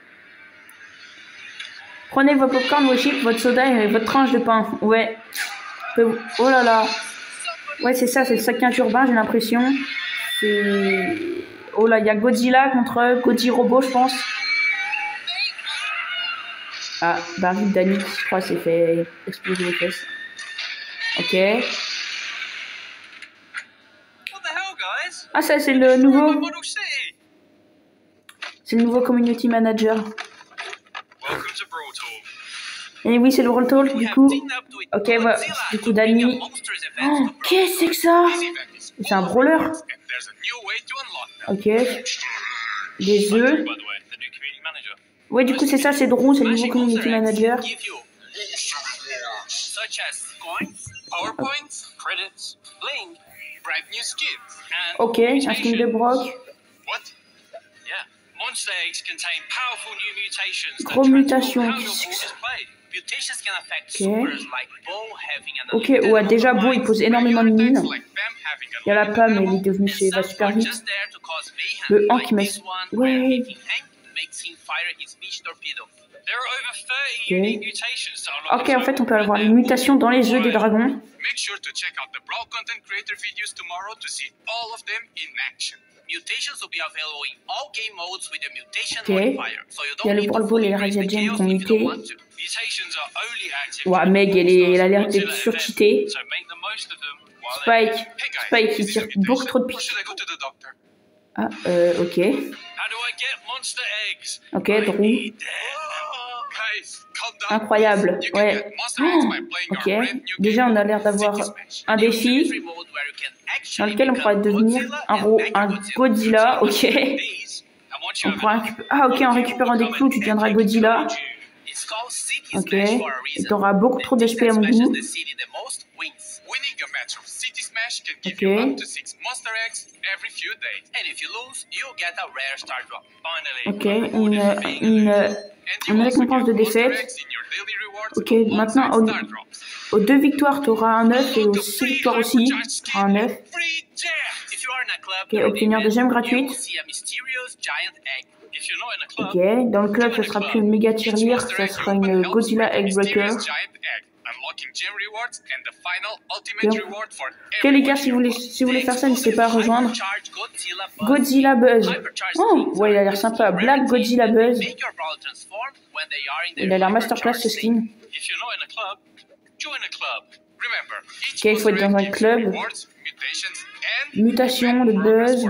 Prenez vos popcorn, vos chips, votre soda et votre tranche de pain. Ouais. Oh là là. Ouais, c'est ça, c'est le saccage urbain, j'ai l'impression. C'est... Oh là, il y a Godzilla contre Godzilla Robot, je pense. Ah, Barry Danick, je crois, s'est fait exploser les fesses. Ok. Ah, ça, c'est le nouveau... C'est le nouveau Community Manager. Et oui, c'est le Brawl Talk, du coup. Ok, voilà. Du coup, Danny. Oh, qu'est-ce que c'est que ça? C'est un brawler. Ok. Des œufs. Ouais, du coup, c'est ça, c'est Drew, c'est le nouveau Community Manager. Ok, un skin de Brock. Gros mutation. Ok, ok, ouais, déjà Beau il pose énormément de mines. Il y a la Pam, elle est devenue, il va super vite. Le Hank qui met. Ouais. Okay. Ok, en fait, on peut avoir les mutations dans les œufs des dragons. Ok. Il y a le Brawl Ball et le Radiant Gem qui ont muté. Ouais, Meg, elle, est, elle a l'air d'être surcheatée. Spike. Spike, il tire beaucoup trop de piques. Ah, euh, ok. Ok, Drew. Incroyable, ouais. Oh, ok. Déjà, on a l'air d'avoir un défi dans lequel on pourrait devenir un, un Godzilla. Ok. On pourra ah, ok, en récupérant des clous, tu deviendras Godzilla. Ok. Et tu auras beaucoup trop d'H P à mon goût. Ok. Ok, une, une, une récompense de défaite. Ok, maintenant, aux, aux deux victoires, tu auras un œuf et aux six victoires aussi, tu auras un œuf. Ok, obtenir des gemmes gratuites. Ok, dans le club, ce sera plus une méga tirelire, ça sera une Godzilla Egg Breaker. Okay. Ok les gars, si vous voulez, si vous voulez faire ça, n'hésitez pas à rejoindre. Godzilla Buzz. Oh, ouais, il a l'air sympa. Black Godzilla Buzz. Il a l'air masterclass ce skin. Ok, il faut être dans un club. Mutation de Buzz.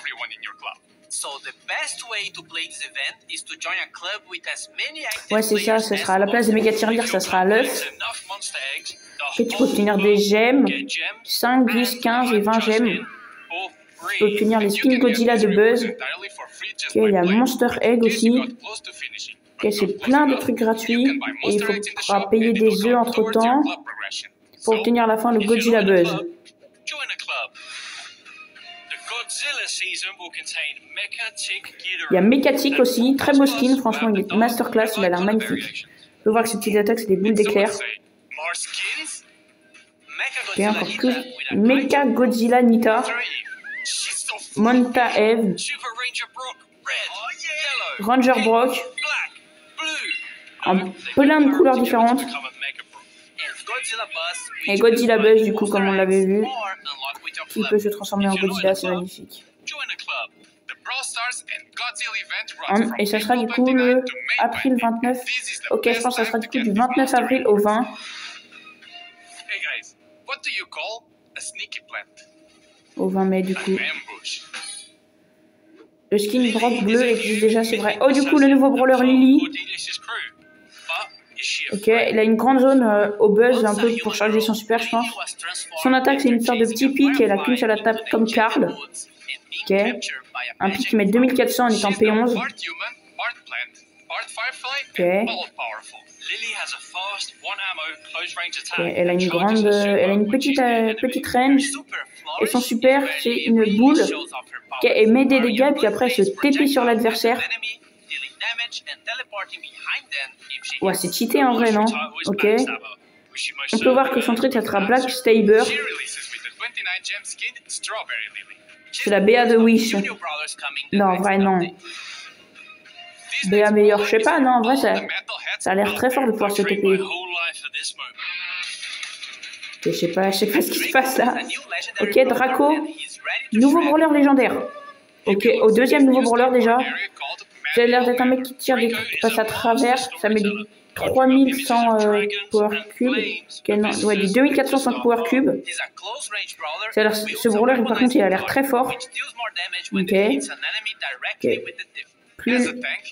Ouais, c'est ça, ça sera à la place des méga tirelires, ça sera à l'œuf. Ok, tu peux obtenir des gemmes, cinq, dix, quinze et vingt gemmes. Tu peux obtenir les skins Godzilla de Buzz. Ok, il y a Monster Egg aussi. Ok, c'est plein de trucs gratuits. Et il faudra payer des œufs entre temps pour obtenir à la fin le Godzilla Buzz. Il y a Mechatic aussi, très beau skin, franchement il est masterclass, il a l'air magnifique. On peut voir que ses petites attaques c'est des boules d'éclair. Et encore plus, Mecha Godzilla Nita, Monta Eve, Ranger Brock, en plein de couleurs différentes. Et Godzilla Buzz du coup comme on l'avait vu, qui peut se transformer en Godzilla, c'est magnifique. Et ça sera du coup le avril vingt-neuf. Ok, je pense que ça sera du coup du vingt-neuf avril au vingt. Au vingt mai du coup. Le skin Brock bleu existe déjà, c'est vrai. Oh, du coup, le nouveau brawler Lily. Ok, il a une grande zone euh, au buzz, un peu pour charger son super, je pense. Son attaque, c'est une sorte de petit pic, et elle a qu'une seule attaque comme Carl. Ok. Un pic qui met deux mille quatre cents en étant P onze. Ok. Okay, elle a une grande, euh, elle a une petite, euh, petite range. Et son super, c'est une boule. Okay, elle met des dégâts, et puis après, elle se T P sur l'adversaire. Ouais, c'est cheaté en vrai, non? Ok. On peut voir que son trait, ça sera Black Saber. C'est la B A de Wish. Non, en vrai, non. B A meilleur, je sais pas, non, en vrai, ça, ça a l'air très fort de pouvoir se T P. Ok, je sais pas, je sais pas ce qui se passe là. Ok, Draco. Nouveau brawler légendaire. Ok, au deuxième nouveau brawler déjà. J'ai l'air d'être un mec qui tire des trucs qui passent à travers. Ça met des trois mille cent euh, power cubes. Okay, non, ouais, des deux mille quatre cents power cubes. Ce brawler, par contre, il a l'air très fort. Ok. Okay. Plus...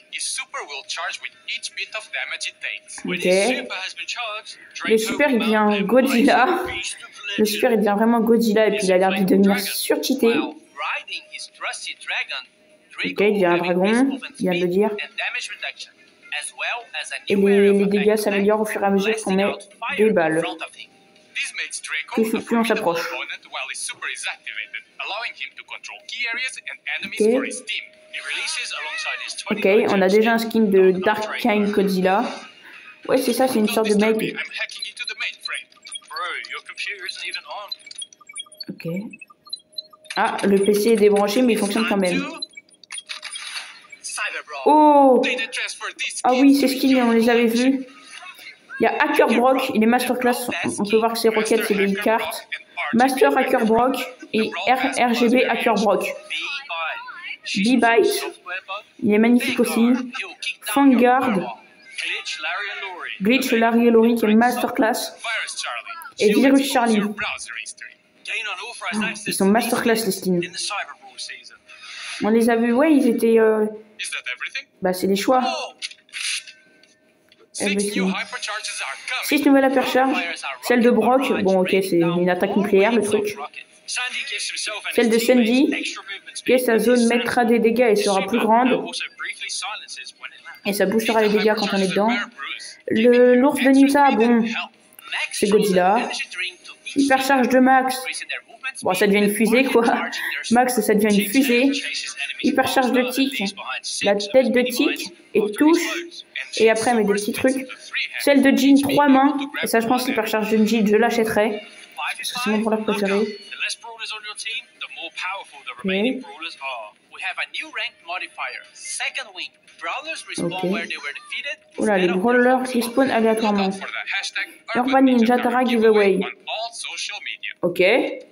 Ok. Le super, il devient Godzilla. Le super, il devient vraiment Godzilla. Et puis, il a l'air de devenir surcheaté. Ok, il y a un dragon, il vient de le dire. Et les, les dégâts s'améliorent au fur et à mesure qu'on met des balles. Plus, plus on s'approche. Ok. Ok, on a déjà un skin de Dark Kind Godzilla. Ouais, c'est ça, c'est une sorte de mec. Ok. Ah, le P C est débranché, mais il fonctionne quand même. Oh! Ah oui, ces skins, on les avait vus. Il y a Hacker Brock, il est masterclass. On peut voir que ses roquettes, c'est des cartes. Master Hacker Brock et R G B Hacker Brock. B-Bite, il est magnifique aussi. Fangard, Glitch Larry et Lori qui est masterclass. Et Virus Charlie. Ils sont masterclass les skins. On les a vus, ouais, ils étaient. Euh... Bah, c'est des choix. six nouvelles hypercharges. Celle de Brock, bon, ok, c'est une attaque nucléaire le truc. Celle de Sandy, ok, sa zone mettra des dégâts et sera plus grande. Et ça boostera les dégâts quand on est dedans. Le l'ours de Nita, bon, c'est Godzilla. Hypercharge de max. Bon, ça devient une fusée, quoi. Max, ça devient une fusée. Hypercharge de tic. La tête de tic. Et touche. Et après, met des petits trucs. Celle de Jean, trois mains. Et ça, je pense, l'hypercharge de Jean, je l'achèterai. Parce que c'est mon brawler préféré. Okay. Ok. Oula, les brawlers qui spawnent aléatoirement. Urban Ninja Tara giveaway. Ok.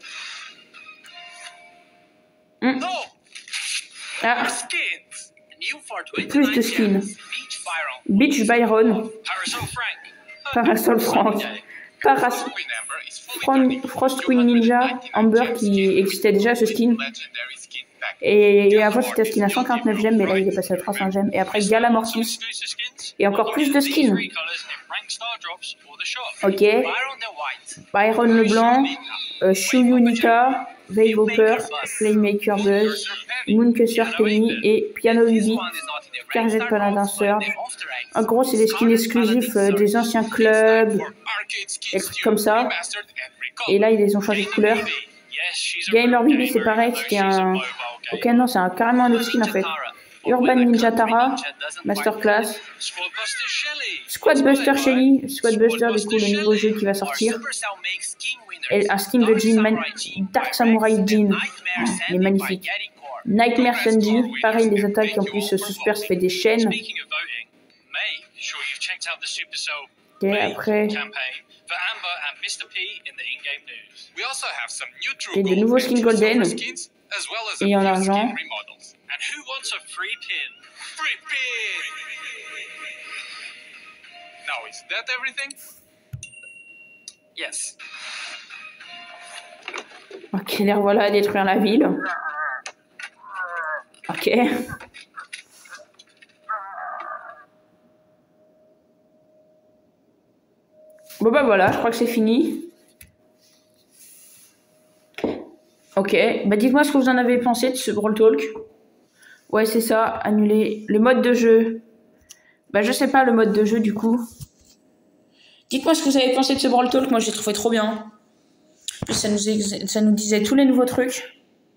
Hmm. Ah. Plus de skins. Beach Byron. Parasol Frank. Paras Frost Queen Ninja. Amber qui existait déjà ce skin. Et avant c'était un skin à cent quarante-neuf gemmes, mais là il est passé à trois cents gemmes. Et après Gala Mortis. Et encore plus de skins. Ok. Byron Leblanc. Euh, Shuyu Nika. Vave Hopper. Flamemaker Buzz. Mooncusser Penny. Et Piano Ubi. Carjet Paladin Surge. En gros, c'est des skins exclusifs euh, des anciens clubs. Et trucs comme ça. Et là, ils les ont changé de couleur. Gamer Bibi, c'est pareil. C'était un. Ok, non, c'est un, carrément un autre skin en fait. Urban Ninja Tara, Masterclass. Squad Buster Shelly. Squad Buster, du coup, le nouveau jeu qui va sortir. Et un skin de Jean, Man Dark Samurai Jean. Oh, il est magnifique. Nightmare Sanji. Pareil, les attaques en plus, Super se fait des chaînes. Ok, après. Et de nouveaux skins golden. Et en argent. Ok, les revoilà à détruire la ville. Ok. Bon bah voilà, je crois que c'est fini. Ok, bah dites-moi ce que vous en avez pensé de ce Brawl Talk. Ouais, c'est ça, annuler le mode de jeu. Bah je sais pas le mode de jeu du coup. Dites-moi ce que vous avez pensé de ce Brawl Talk, moi j'ai trouvé trop bien. Ça nous, ça nous disait tous les nouveaux trucs.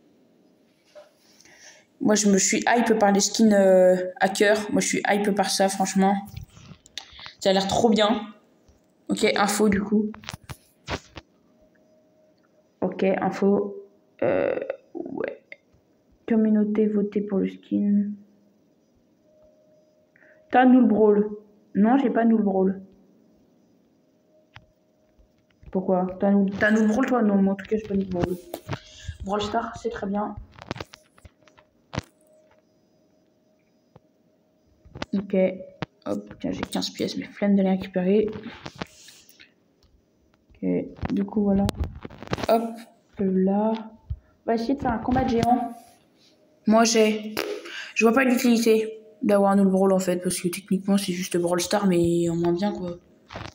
Moi je me suis hype par les skins euh, hackers. Moi je suis hype par ça franchement. Ça a l'air trop bien. Ok, info du coup. Ok, info. Euh, ouais. Communauté, voter pour le skin. T'as nous le brawl. Non, j'ai pas nous le brawl. Pourquoi? T'as nous, t'as nous le brawl toi? Non, moi en tout cas, j'ai pas nous le brawl. Brawl Star, c'est très bien. Ok. Hop, tiens, j'ai quinze pièces, mais flemme de les récupérer. Ok, du coup, voilà. Hop, là. On va essayer de faire un combat de géant. Moi, j'ai. Je vois pas l'utilité d'avoir un null brawl en fait, parce que techniquement, c'est juste Brawl Star, mais en moins bien quoi.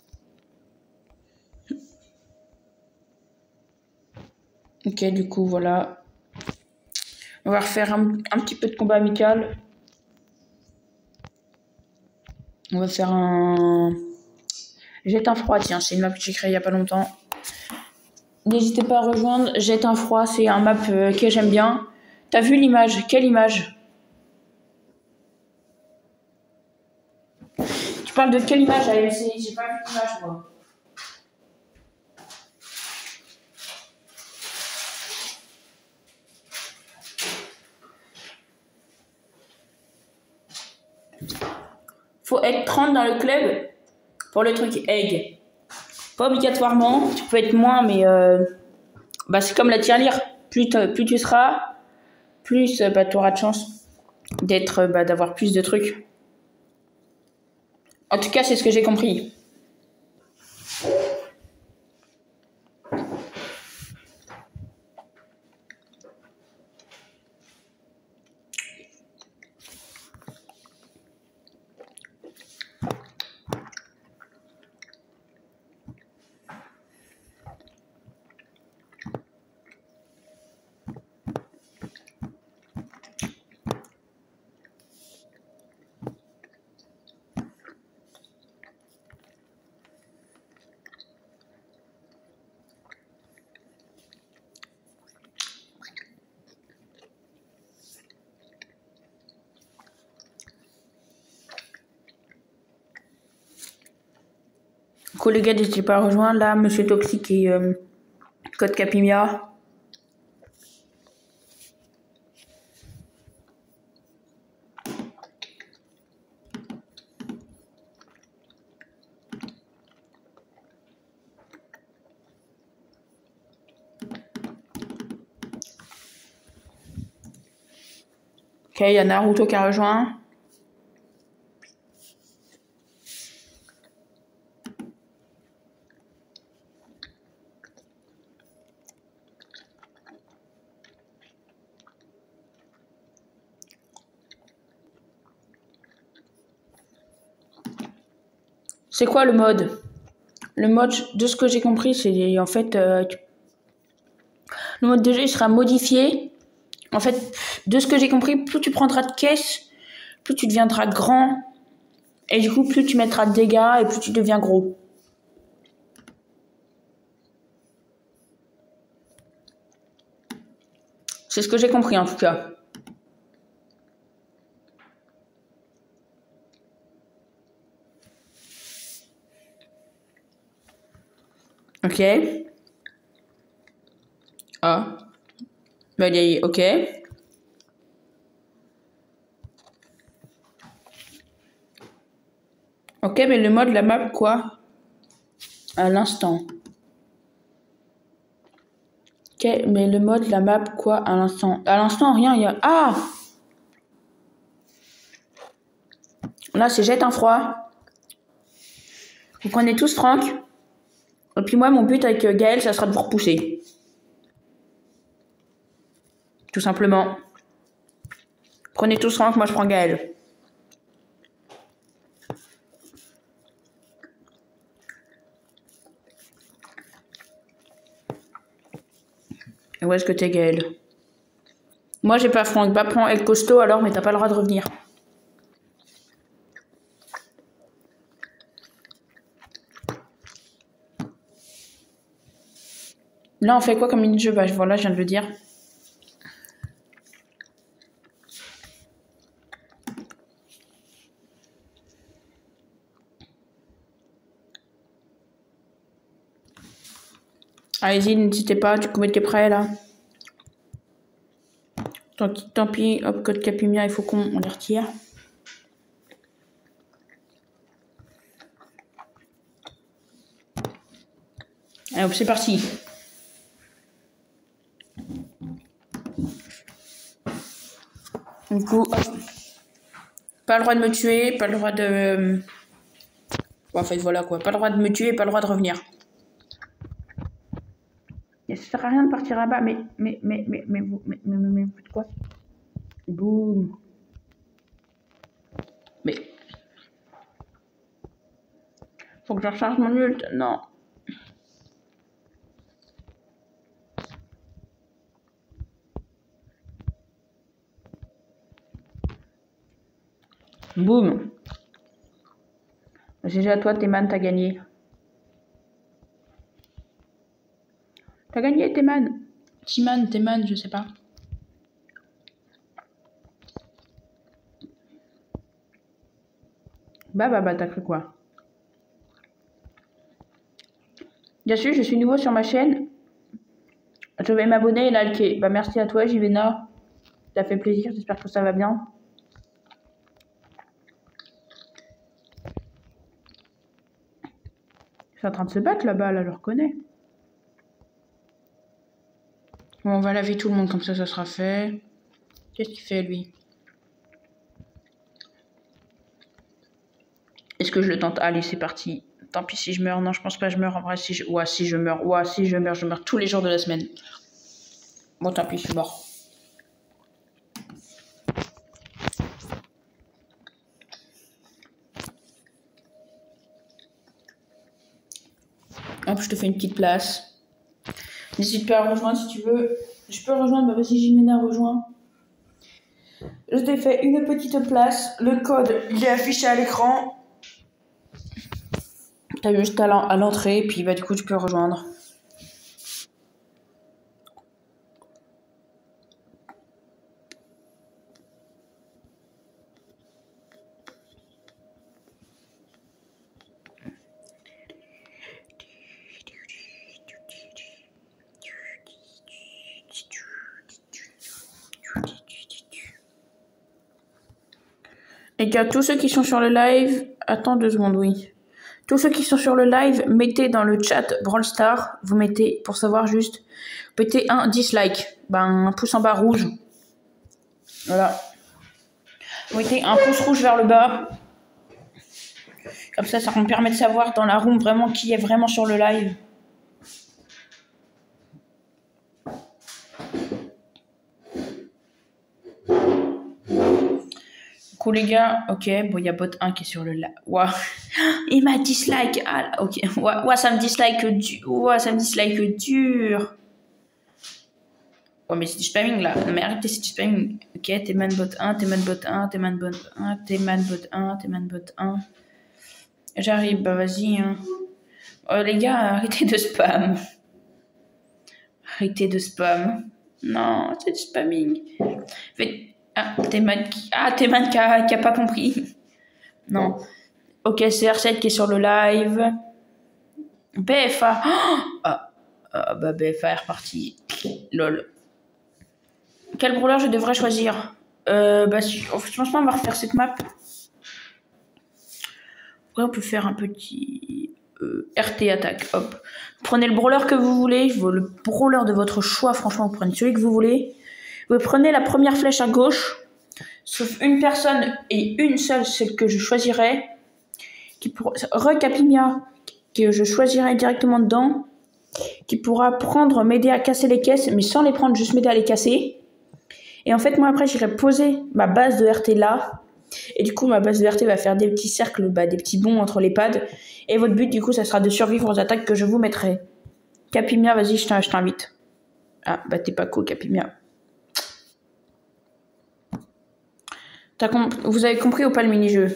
Ok, du coup, voilà. On va refaire un, un petit peu de combat amical. On va faire un. Jette un froid, tiens, c'est une map que j'ai créée il y a pas longtemps. N'hésitez pas à rejoindre. Jette un froid, c'est un map euh, que j'aime bien. T'as vu l'image? Quelle image? Tu parles de quelle image, A M C? J'ai pas vu l'image, moi. Faut être trente dans le club pour le truc egg. Pas obligatoirement, tu peux être moins, mais euh, bah, c'est comme la tirelire. Plus, plus tu seras, plus bah, tu auras de chance d'être, bah, d'avoir plus de trucs. En tout cas, c'est ce que j'ai compris. Du coup, les gars, n'hésitez pas à rejoindre. Là, Monsieur Toxic et euh, Code Capimia. Ok, il y a Naruto qui a rejoint. C'est quoi le mode? Le mode, de ce que j'ai compris, c'est en fait... Euh, tu... Le mode de jeu il sera modifié. En fait, de ce que j'ai compris, plus tu prendras de caisses, plus tu deviendras grand. Et du coup, plus tu mettras de dégâts et plus tu deviens gros. C'est ce que j'ai compris en tout cas. Ok. Ah. Bah, il y a... Ok. Ok, mais le mode, la map, quoi? À l'instant. Ok, mais le mode, la map, quoi? À l'instant. À l'instant, rien, il y a... Ah! Là, c'est jette un froid. Vous prenez tous Franck. Et puis moi, mon but avec Gaël, ça sera de vous repousser. Tout simplement. Prenez tous Franck, moi je prends Gaël. Et où est-ce que t'es, Gaël? Moi, j'ai pas Franck. Bah, prends El Costo alors, mais t'as pas le droit de revenir. Là, on fait quoi comme mini-jeu? Bah, voilà, je viens de le dire. Allez-y, n'hésitez pas, tu combien t'es prêt là? Tant, tant pis, hop, code Capimia, il faut qu'on on les retire. Allez, hop, c'est parti. Du coup, hop. Pas le droit de me tuer, pas le droit de... Bon, en fait, voilà quoi. Pas le droit de me tuer, pas le droit de revenir. Ça sert à rien de partir là-bas, mais... Mais, mais, mais, mais, mais, mais, mais, mais, mais, quoi? Boum. Mais... Faut que je recharge mon ult. Non. Boum. G G à toi, Théman, t'as gagné. T'as gagné, Théman. Timan, Théman, je sais pas. Bah, bah, bah, t'as cru quoi? Bien sûr, je suis nouveau sur ma chaîne. Je vais m'abonner et liker. Bah, merci à toi, Jivena. Ça fait plaisir, j'espère que ça va bien. Ils sont en train de se battre là-bas, là, je le reconnais. Bon, on va laver tout le monde, comme ça, ça sera fait. Qu'est-ce qu'il fait, lui? Est-ce que je le tente? Allez, c'est parti. Tant pis si je meurs. Non, je pense pas que je meurs. En vrai, si je... Ouah, si je meurs. Ouah, si je meurs, je meurs tous les jours de la semaine. Bon, tant pis, je suis mort. Hop, je te fais une petite place. N'hésite pas à rejoindre si tu veux. Je peux rejoindre, bah vas-y, Jimena, rejoins. Je t'ai fait une petite place. Le code, il est affiché à l'écran. T'as juste à l'entrée, puis bah du coup, tu peux rejoindre. Et qu'à tous ceux qui sont sur le live, attends deux secondes, oui. Tous ceux qui sont sur le live, mettez dans le chat Brawl Stars, vous mettez, pour savoir juste, mettez un dislike, ben un pouce en bas rouge. Voilà. Vous mettez un pouce rouge vers le bas. Comme ça, ça me permet de savoir dans la room vraiment qui est vraiment sur le live. Cool les gars, ok, bon il y a bot un qui est sur le live. Waouh, il m'a dislike. Ah, ok, ouais, ouais, ça me dislike dur. Ouais, ça me dislike dur. Ouais, mais c'est du spamming là. Non, mais arrêtez, c'est du spamming. Ok, t'es man bot un, t'es man bot un, t'es man bot un, t'es man bot un, t'es man bot un. J'arrive, bah vas-y. Hein. Oh, les gars, arrêtez de spam. Arrêtez de spam. Non, c'est du spamming. Fait... Ah, t'es man qui ah, t'es man qui a, qui a pas compris. Non. Ok, c'est R sept qui est sur le live. B F A. Oh ah, ah, bah B F A est reparti. Lol. Quel brawler je devrais choisir euh, bah, franchement, on va refaire cette map. Après, on peut faire un petit euh, R T attaque. Hop. Prenez le brawler que vous voulez. Je veux le brawler de votre choix. Franchement, vous prenez celui que vous voulez. Vous prenez la première flèche à gauche. Sauf une personne et une seule, celle que je choisirais. Qui pour... Recapimia, que je choisirais directement dedans. Qui pourra prendre, m'aider à casser les caisses, mais sans les prendre, juste m'aider à les casser. Et en fait, moi, après, j'irai poser ma base de R T là. Et du coup, ma base de R T va faire des petits cercles, bah, des petits bonds entre les pads. Et votre but, du coup, ça sera de survivre aux attaques que je vous mettrai. Capimia, vas-y, je t'invite. Ah, bah, t'es pas co, Capimia. Vous avez compris ou pas le mini-jeu?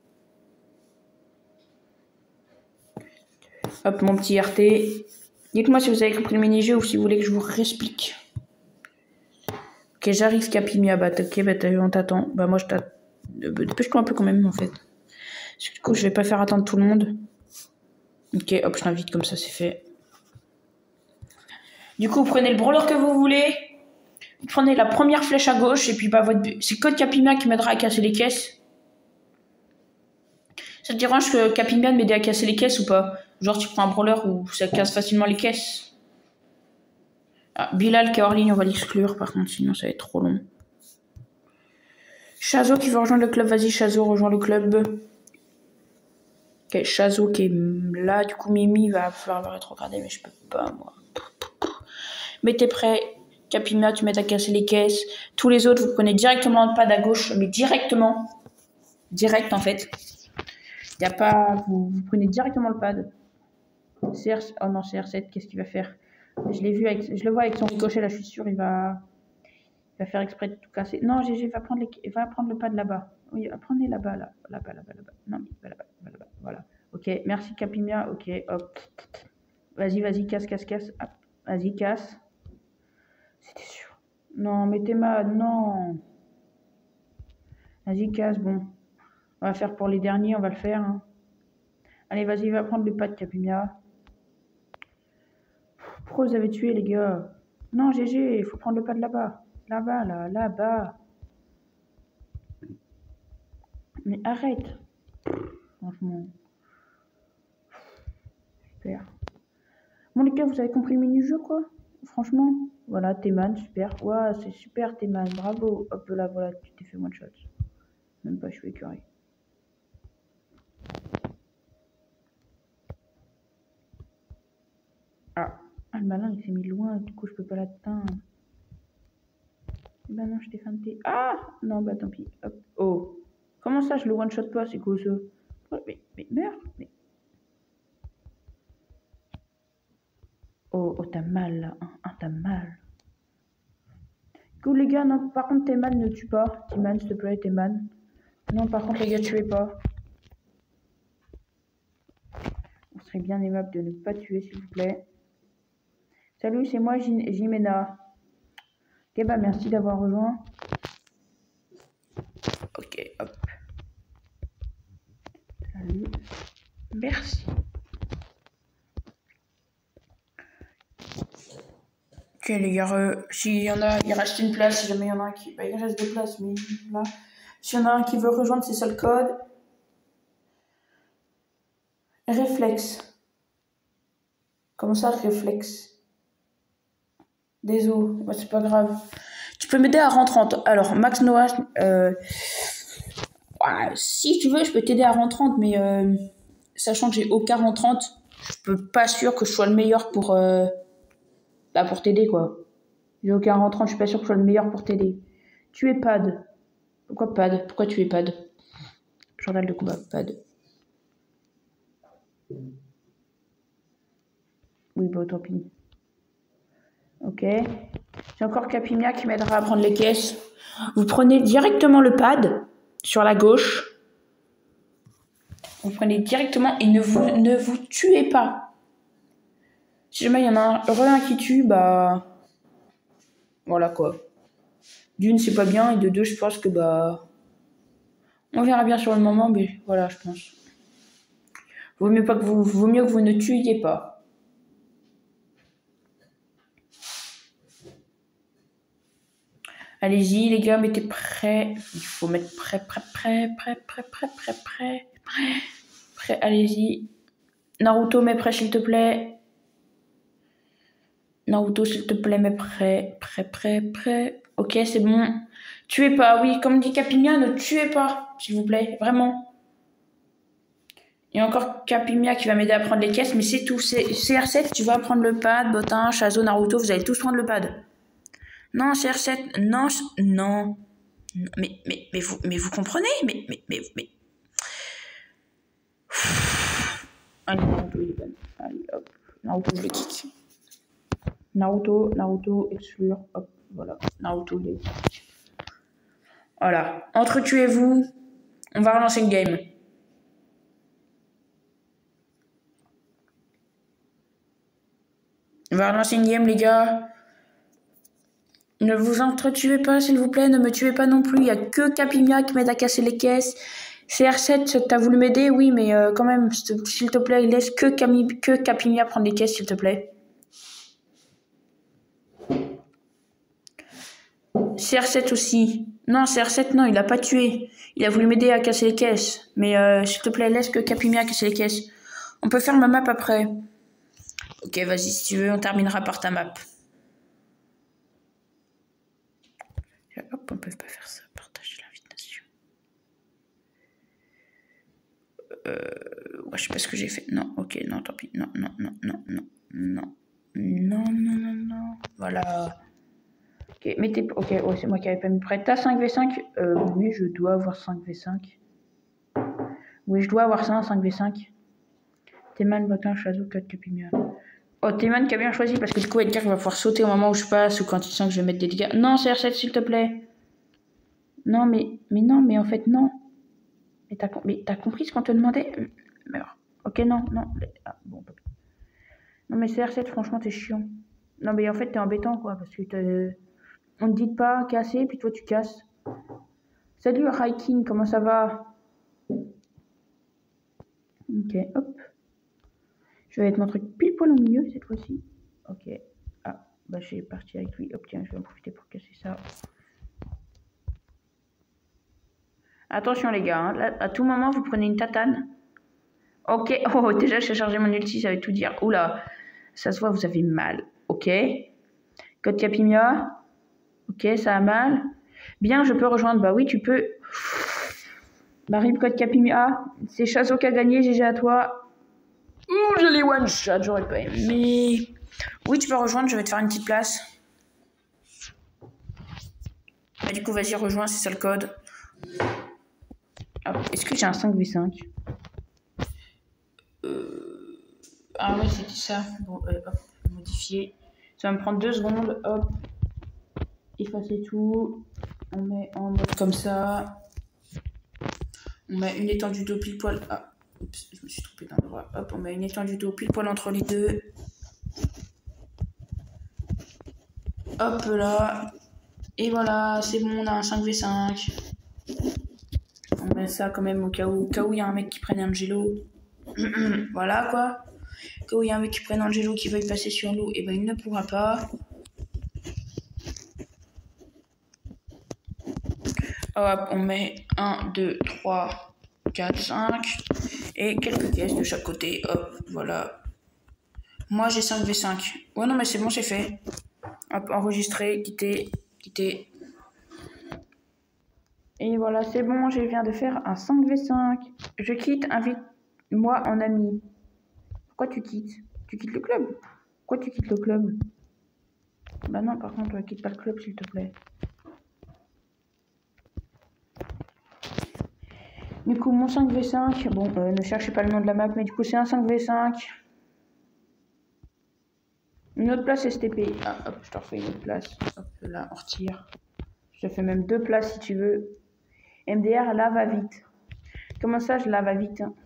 Hop, mon petit R T. Dites-moi si vous avez compris le mini-jeu ou si vous voulez que je vous réexplique. Ok, j'arrive, Capimia. Bah, ok, bah, on t'attend. Bah, moi, je t'attends. Dépêche-toi un peu quand même, en fait. Parce que du coup, je vais pas faire attendre tout le monde. Ok, hop, je t'invite, comme ça, c'est fait. Du coup, vous prenez le brawler que vous voulez. Vous prenez la première flèche à gauche. Et puis, bah, votre... c'est Code Capimia qui m'aidera à casser les caisses. Ça te dérange que Capimia m'aide à casser les caisses ou pas? Genre, tu prends un brawler où ça casse facilement les caisses. Ah, Bilal qui est hors ligne, on va l'exclure, par contre, sinon ça va être trop long. Chazo qui veut rejoindre le club, vas-y Chazo, rejoins le club. Ok, Chazo qui est là, du coup Mimi va falloir être regardé, mais je peux pas, moi. Mais t'es prêt, Capimia, tu m'aides à casser les caisses. Tous les autres, vous prenez directement le pad à gauche, mais directement. Direct, en fait. Y a pas... Vous, vous prenez directement le pad. C R... Oh non, c'est R sept, qu'est-ce qu'il va faire? Je l'ai vu, avec... je le vois avec son ricochet, là, je suis sûre, il va... Il va faire exprès de tout casser. Non, G G, va prendre, les... va prendre le pad là-bas. Oui, prenez là-bas, là. Là-bas, là-bas, là-bas. Non, va là-bas, va là-bas. Voilà. Ok, merci Capimia. Ok, hop. Vas-y, vas-y, casse, casse, casse. Vas-y, casse. C'était sûr. Non, mais t'es mal. Non. Vas-y, casse. Bon. On va faire pour les derniers, on va le faire. Hein. Allez, vas-y, va prendre le pad, Capimia. Pourquoi vous avez tué, les gars? Non, G G, il faut prendre le pad là-bas. Là-bas, là, là-bas. Mais arrête. Franchement. Super. Bon, les gars, vous avez compris le mini-jeu, quoi? Franchement. Voilà, Théman, super. Waouh, c'est super, Théman. Bravo. Hop là, voilà, tu t'es fait one shot. Même pas, je suis écœuré. Ah. Ah, le malin, il s'est mis loin, du coup, je peux pas l'atteindre. Bah non, je t'ai feinté. Ah! Non, bah tant pis. Hop. Oh. Comment ça, je le one-shot pas, c'est quoi ça? Mais, mais meurs, mais... Oh, oh, t'as mal, là. Hein, hein, t'as mal. Cool, les gars, non, par contre, Théman ne tue pas. Théman, s'il te plaît, Théman. Non, par contre, les gars, tuez pas. On serait bien aimable de ne pas tuer, s'il vous plaît. Salut, c'est moi, Jimena. Ok, bah merci d'avoir rejoint. Ok, hop. Salut. Merci. Ok, les gars, euh, s'il y en a, il reste une place. Si jamais il y en a un qui... Bah, il reste deux places, mais là... S'il y en a un qui veut rejoindre, c'est ça le code. Réflexe. Comment ça, réflexe? Désolé, ouais, c'est pas grave. Tu peux m'aider à rentrante. Alors, Max Noah, euh, ouais, si tu veux, je peux t'aider à rentrante, mais euh, sachant que j'ai aucun rentrante, je peux pas sûr que je sois le meilleur pour, euh, bah, pour t'aider, quoi. J'ai aucun rentrant, je suis pas sûr que je sois le meilleur pour t'aider. Tu es pad. Pourquoi pad? Pourquoi tu es pad? Journal de combat, pad. Oui, bah tant pis. Ok. J'ai encore Capimia qui m'aidera à prendre les caisses. Vous prenez directement le pad sur la gauche. Vous prenez directement et ne vous, ne vous tuez pas. Si jamais il y en a un, un qui tue, bah... Voilà quoi. D'une, c'est pas bien, et de deux, je pense que bah... On verra bien sur le moment, mais voilà, je pense. Vaut mieux, pas que vous, vaut mieux que vous ne tuiez pas. Allez-y, les gars, mettez prêt. Il faut mettre prêt, prêt, prêt, prêt, prêt, prêt, prêt, prêt, prêt, prêt. Allez-y. Naruto, mets prêt, s'il te plaît. Naruto, s'il te plaît, mets prêt, prêt, prêt, prêt. Ok, c'est bon. Tuez pas, oui, comme dit Capimia, ne tuez pas, s'il vous plaît, vraiment. Il y a encore Capimia qui va m'aider à prendre les caisses, mais c'est tout. C R sept, tu vas prendre le pad, Botin, Chazo, Naruto, vous allez tous prendre le pad. Non, C R sept, non, non. Mais, mais, mais, vous, mais vous comprenez? Mais, mais, mais, mais... Allez, Naruto, il est bon. Allez, hop. Naruto, je le kick. Naruto, Naruto, exclure, hop, voilà. Naruto, il est... Voilà. Entretuez-vous. On va relancer une game. On va relancer une game, les gars. Ne vous entretuez pas, s'il vous plaît. Ne me tuez pas non plus. Il n'y a que Capimia qui m'aide à casser les caisses. C R sept, t'as voulu m'aider? Oui, mais euh, quand même, s'il te plaît, laisse que, Camille, que Capimia prendre les caisses, s'il te plaît. C R sept aussi. Non, C R sept, non, il a pas tué. Il a voulu m'aider à casser les caisses. Mais euh, s'il te plaît, laisse que Capimia casser les caisses. On peut faire ma map après. Ok, vas-y, si tu veux, on terminera par ta map. Hop, on peut pas faire ça. Partager l'invitation. Euh, ouais, je sais pas ce que j'ai fait. Non, ok, non, tant pis. Non, non, non, non, non, non. Non, non, non, non. Voilà. Ok, mettez... Ok, oh, c'est moi qui avais pas mis prêt. T'as cinq v cinq? euh, Oui, je dois avoir cinq v cinq. Oui, je dois avoir ça, cinq v cinq. Théman, Botin, Chazo, quatre, Capimia. Oh, Théman qui a bien choisi parce que du coup, Edgar va pouvoir sauter au moment où je passe ou quand il sent que je vais mettre des dégâts. Non, C R sept, s'il te plaît. Non, mais, mais non, mais en fait, non. Mais t'as mais t'as compris ce qu'on te demandait? Alors, ok, non, non. Ah, bon, non, mais C R sept, franchement, t'es chiant. Non, mais en fait, t'es embêtant, quoi, parce que t'es... On ne dit pas casser, puis toi, tu casses. Salut, Raikin, comment ça va? Ok, hop. Je vais mettre mon truc pile poil au milieu, cette fois-ci. Ok. Ah, bah, je suis parti avec lui. Hop, tiens, je vais en profiter pour casser ça. Attention, les gars, hein. Là, à tout moment, vous prenez une tatane. Ok. Oh, déjà, j'ai chargé mon ulti, ça veut tout dire. Oula, ça se voit, vous avez mal. Ok. Code Capimia. Ok, ça a mal. Bien, je peux rejoindre. Bah oui, tu peux. Marie, code Capimia. C'est Chazo qui a gagné. G G à toi. Ouh, je l'ai one shot. J'aurais pas aimé. Oui, tu peux rejoindre. Je vais te faire une petite place. Bah, du coup, vas-y, rejoins. C'est ça le code. Est-ce que j'ai un cinq v cinq? euh... Ah oui, c'était ça. Bon, euh, hop, modifier. Ça va me prendre deux secondes. Hop. Effacer tout. On met en mode comme ça. On met une étendue d'eau pile poil. Ah, oups, je me suis trompée d'endroit. Hop, on met une étendue d'eau pile poil entre les deux. Hop là. Et voilà, c'est bon, on a un cinq v cinq. On met ça quand même au cas où. Au cas où il y a un mec qui prenne Angelo. Voilà quoi. Au cas où il y a un mec qui prenne Angelo qui veuille passer sur l'eau, et ben il ne pourra pas. Hop, on met un, deux, trois, quatre, cinq. Et quelques pièces de chaque côté. Hop, voilà. Moi, j'ai cinq v cinq. Ouais, non, mais c'est bon, c'est fait. Hop, enregistrer, quitter, quitter. Et voilà, c'est bon, je viens de faire un cinq v cinq. Je quitte, invite-moi en ami. Pourquoi tu quittes? Tu quittes le club? Pourquoi tu quittes le club? Bah non, par contre, quitte pas le club, s'il te plaît. Du coup, mon cinq v cinq, bon, euh, ne cherchez pas le nom de la map, mais du coup, c'est un cinq v cinq. Une autre place S T P. Ah, hop, je te refais une autre place. Hop, là, on retire. Je te fais même deux places si tu veux. M D R, là, va vite. Comment ça, je la va vite hein?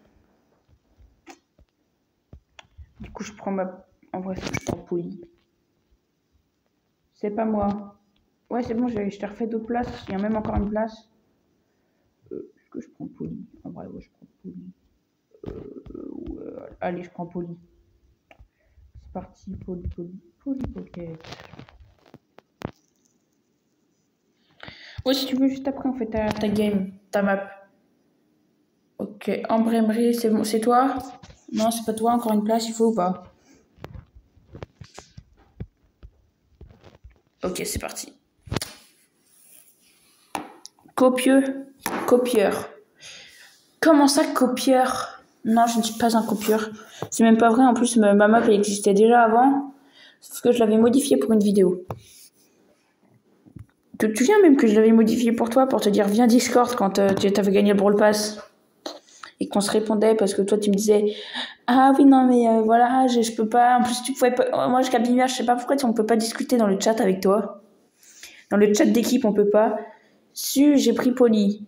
Du coup, je prends ma... En vrai, je prends poli. C'est pas moi. Ouais, c'est bon, je, je te refais deux places. Il y a même encore une place. Euh, Est-ce que je prends poli? En vrai, ouais, je prends poli. Euh, ouais, allez, je prends poli. C'est parti, poli, poli, poli, pocket. Ouais, si tu veux, juste après, on fait ta, ta game, ta map. Ok, Ambre c'est bon, c'est toi? Non, c'est pas toi, encore une place, il faut ou pas? Ok, c'est parti. Copieux, copieur. Comment ça, copieur? Non, je ne suis pas un copieur. C'est même pas vrai, en plus, ma map, elle existait déjà avant. Sauf que je l'avais modifiée pour une vidéo. Tu te souviens même que je l'avais modifiée pour toi, pour te dire, viens Discord quand euh, tu avais gagné le Brawl Pass? Et qu'on se répondait parce que toi, tu me disais, ah oui, non, mais euh, voilà, je, je peux pas. En plus, tu pouvais pas. Moi, je Capimia, je sais pas pourquoi on peut pas discuter dans le chat avec toi. Dans le chat d'équipe, on peut pas. Su, j'ai pris poli.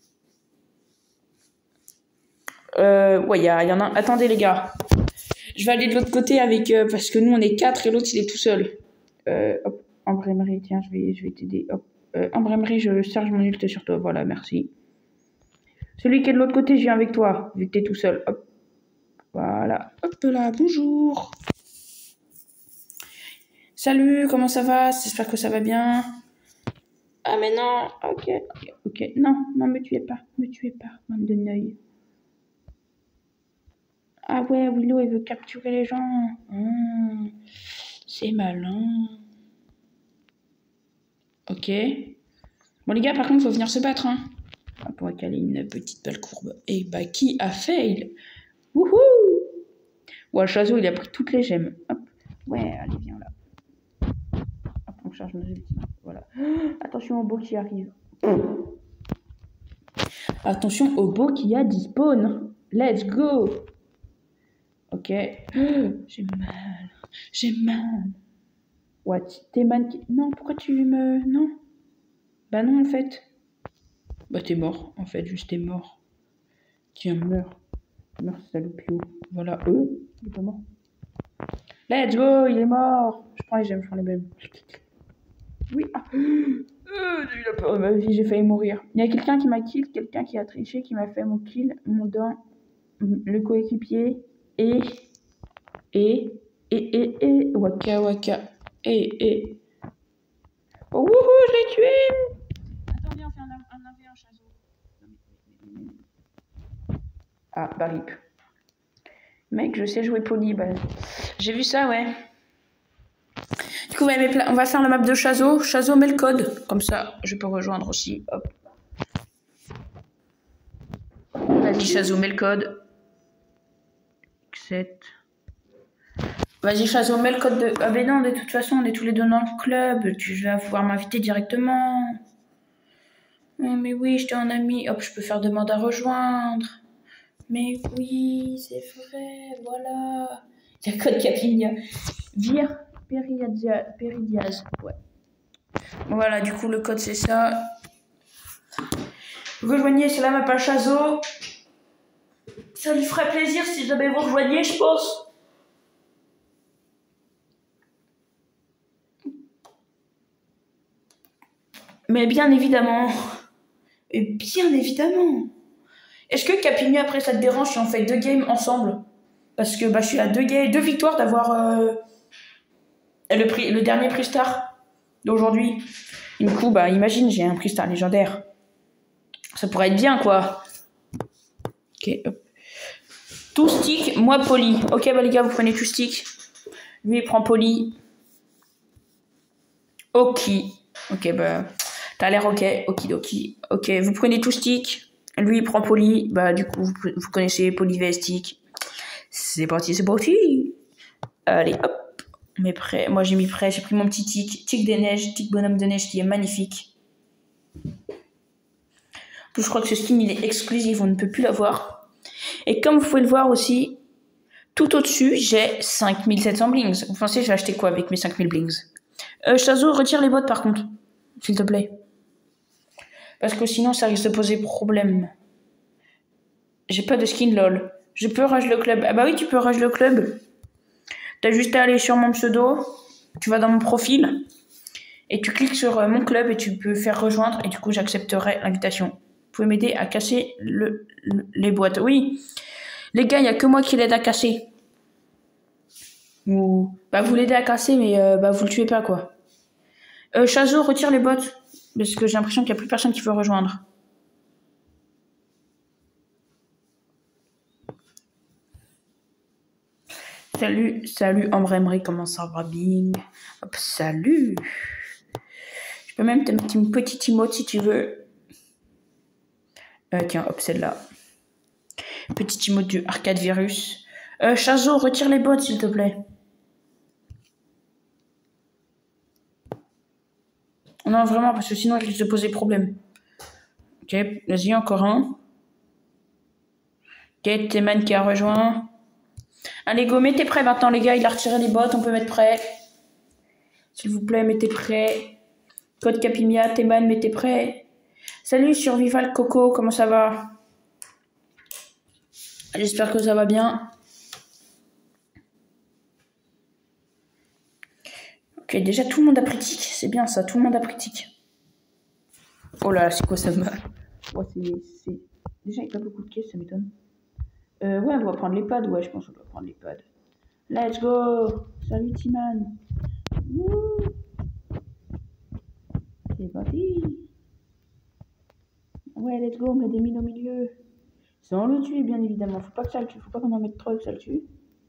Euh, ouais, il y, y en a. Attendez, les gars. Je vais aller de l'autre côté avec. Euh, parce que nous, on est quatre et l'autre, il est tout seul. Euh, hop, Ambremery, tiens, je vais, je vais t'aider. Hop. Euh, Ambremery, je charge mon ult sur toi. Voilà, merci. Celui qui est de l'autre côté, je viens avec toi, vu que t'es tout seul. Hop. Voilà. Hop là, bonjour. Salut, comment ça va? J'espère que ça va bien. Ah mais non, ok, ok, ok. Non, non, me tuez pas, me tuez pas, bande de neuil. Ah ouais, Willow, il veut capturer les gens. Mmh, c'est malin. Ok. Bon les gars, par contre, faut venir se battre, hein. On pourrait caler une petite balle courbe. Et bah, qui a fail? Wouhou! Ouais, Chazo, il a pris toutes les gemmes. Hop. Ouais, allez, viens là. Hop, on charge nos ultimes. Voilà. Attention au beau qui arrive. Attention au beau qui a dit spawn. Let's go. Ok. J'ai mal. J'ai mal. What? T'es man... Non, pourquoi tu me... Non. Bah non, en fait. Bah t'es mort, en fait. Juste t'es mort. Tiens, meurs. Meurs, salopio. Voilà. Euh, il est pas mort. Let's go, il est mort. Je prends les gemmes, je prends les gemmes. Oui. Ah. Euh, j'ai eu la peur de ma vie, j'ai failli mourir. Il y a quelqu'un qui m'a kill, quelqu'un qui a triché, qui m'a fait mon kill, mon dent, le coéquipier, et, et, et, et, et, waka waka, et, et. Oh, wouhou, je l'ai tué! Attends, viens, on fait un un v un Chazo. Ah, bah rip. Mec, je sais jouer poli, bah. J'ai vu ça, ouais. Du coup, ouais, on va faire la map de Chazo. Chazo, met le code. Comme ça, je peux rejoindre aussi. Hop. Vas-y, Chazo, mets le code. sept. Vas-y, Chazo, mets le code de... Ah ben non, de toute façon, on est tous les deux dans le club. Tu vas pouvoir m'inviter directement. Oh, mais oui, je t'ai en ami. Hop, je peux faire demande à rejoindre. Mais oui, c'est vrai, voilà. Il y a code Capigna. Vire Péridiaz. Ouais. Voilà, du coup, le code, c'est ça. Rejoignez, c'est la map à Chazo. Ça lui ferait plaisir si jamais vous rejoignez, je pense. Mais bien évidemment. Et bien évidemment. Est-ce que Capigny, après, ça te dérange si on fait deux games ensemble? Parce que bah, je suis à deux, games, deux victoires d'avoir euh, le, prix, le dernier prix star d'aujourd'hui. Du coup, bah, imagine, j'ai un prix star légendaire. Ça pourrait être bien, quoi. Ok, hop. Tout stick, moi poli. Ok, bah les gars, vous prenez tout stick. Lui, il prend poli. Ok. Ok, bah... T'as l'air ok. Okidoki. Ok, vous prenez tout stick. Lui, il prend poli. Bah, du coup, vous, vous connaissez poli V stick. C'est parti, c'est parti. Allez, hop. On est prêt. Moi, j'ai mis prêt. J'ai pris mon petit tic. Tic des neiges. Tic bonhomme de neige qui est magnifique. En plus, je crois que ce skin, il est exclusif. On ne peut plus l'avoir. Et comme vous pouvez le voir aussi, tout au-dessus, j'ai cinq mille sept cents blings. Vous pensez, je vais acheter quoi avec mes cinq mille blings? Euh, Chazo, retire les bots par contre. S'il te plaît. Parce que sinon, ça risque de poser problème. J'ai pas de skin lol. Je peux rage le club. Ah bah oui, tu peux rage le club. T'as juste à aller sur mon pseudo. Tu vas dans mon profil. Et tu cliques sur euh, mon club et tu peux faire rejoindre. Et du coup, j'accepterai l'invitation. Vous pouvez m'aider à casser le, le, les boîtes. Oui. Les gars, il n'y a que moi qui l'aide à casser. Ou... Bah, vous l'aidez à casser, mais euh, bah, vous le tuez pas, quoi. Euh, Chazo, retire les bots. Parce que j'ai l'impression qu'il n'y a plus personne qui veut rejoindre. Salut, salut Ambre Emery, comment ça va, Bing? Hop, salut. Je peux même te mettre une petite emote si tu veux. Euh, tiens, hop, celle-là. Petite emote du Arcade Virus. Euh, Chazo, retire les bots, s'il te plaît. Non, vraiment, parce que sinon, il risque de poser problème. Ok, vas-y, encore un. Ok, T-Man qui a rejoint. Allez, go, mettez prêt maintenant, les gars. Il a retiré les bots, on peut mettre prêt. S'il vous plaît, mettez prêt. Code Capimia, T-Man, mettez prêt. Salut, Survival Coco, comment ça va? J'espère que ça va bien. Ok, déjà, tout le monde a pris tic. C'est bien ça, tout le monde a pris tic. Oh là, c'est quoi ça? Oh, c'est... Déjà, il n'y a pas beaucoup de caisses, ça m'étonne. Euh, ouais, on doit prendre les pads. Ouais, je pense qu'on doit prendre les pads. Let's go. Salut, T-Man. C'est parti. Ouais, let's go, on met des mines au milieu. Sans le tuer, bien évidemment. Faut pas que ça le tue. Faut pas qu'on en mette trop que ça le tue.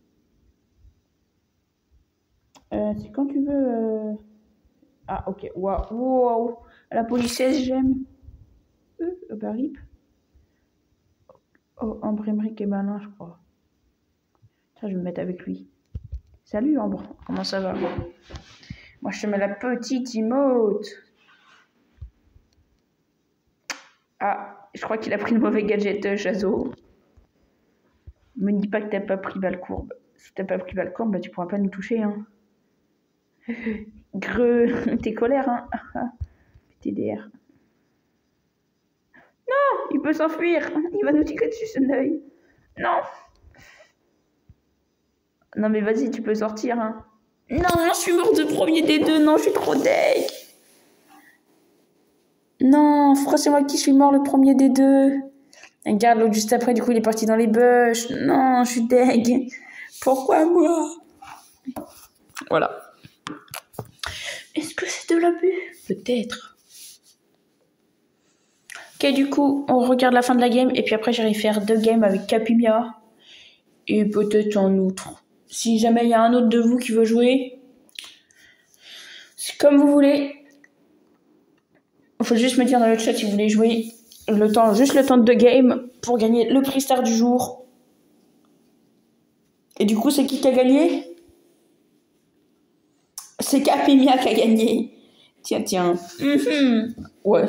Euh, c'est quand tu veux... Euh... Ah, ok. Waouh. Wow. La police, j'aime. Euh, bah, rip. Oh, Ambre Emery qui est malin, je crois. Ça, je vais me mettre avec lui. Salut, Ambre. Comment ça va? Moi, je te mets la petite emote. Ah, je crois qu'il a pris le mauvais gadget, Chazo. Me dis pas que t'as pas pris balle courbe. Si t'as pas pris balle courbe, bah, tu pourras pas nous toucher, hein. Greux, t'es colère, hein. T D R. Non, il peut s'enfuir. Il va nous tirer dessus, ce œil. Non. Non, mais vas-y, tu peux sortir, hein. Non, je suis mort de premier des deux. Non, je suis trop deg. Non, Froid, c'est moi qui suis mort le premier des deux. Regarde, l'autre juste après, du coup, il est parti dans les bush. Non, je suis deg. Pourquoi moi? Voilà. Est-ce que c'est de l'abus? Peut-être. Ok, du coup, on regarde la fin de la game. Et puis après, j'irai faire deux games avec Capimia. Et peut-être un autre. Si jamais il y a un autre de vous qui veut jouer, c'est comme vous voulez. Il faut juste me dire dans le chat si vous voulez jouer le temps, juste le temps de deux games pour gagner le prix star du jour. Et du coup, c'est qui qui a gagné? C'est Capimia qui a gagné. Tiens, tiens. Mm-hmm. Ouais.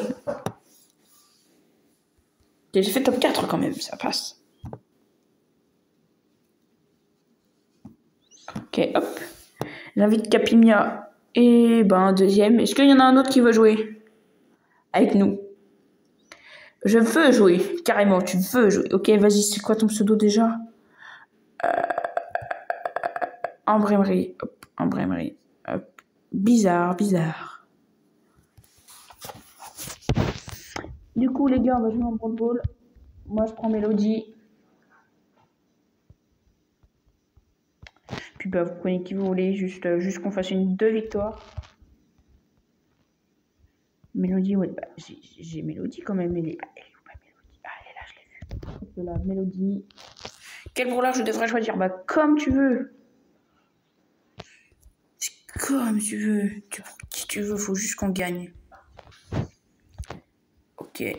J'ai fait top quatre quand même, ça passe. Ok, hop. J'invite Capimia et ben un deuxième. Est-ce qu'il y en a un autre qui veut jouer avec nous? Je veux jouer, carrément, tu veux jouer. Ok, vas-y, c'est quoi ton pseudo déjà? euh... Ambre Emery, hop, Ambre Emery, hop. Bizarre, bizarre. Du coup, les gars, on va jouer en Brawl Ball. Moi, je prends Mélodie. Puis, bah, vous prenez qui vous voulez, juste, euh, juste qu'on fasse une deux victoires. Mélodie, ouais, bah, j'ai Mélodie quand même. Elle est, elle est où, ma de la mélodie. Quel brawler je devrais choisir? Bah, comme tu veux. Comme tu veux. Tu, si tu veux, faut juste qu'on gagne. Ok. Et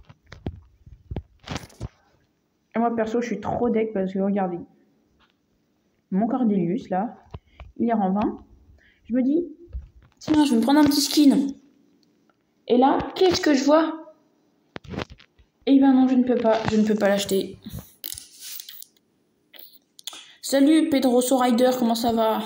moi, perso, je suis trop deck parce que regardez. Mon Cordelius, là, il est en vingt. Je me dis, tiens, je vais me prendre un petit skin. Et là, qu'est-ce que je vois? Eh ben non, je ne peux pas. Je ne peux pas l'acheter. Salut, Pedroso Rider, comment ça va?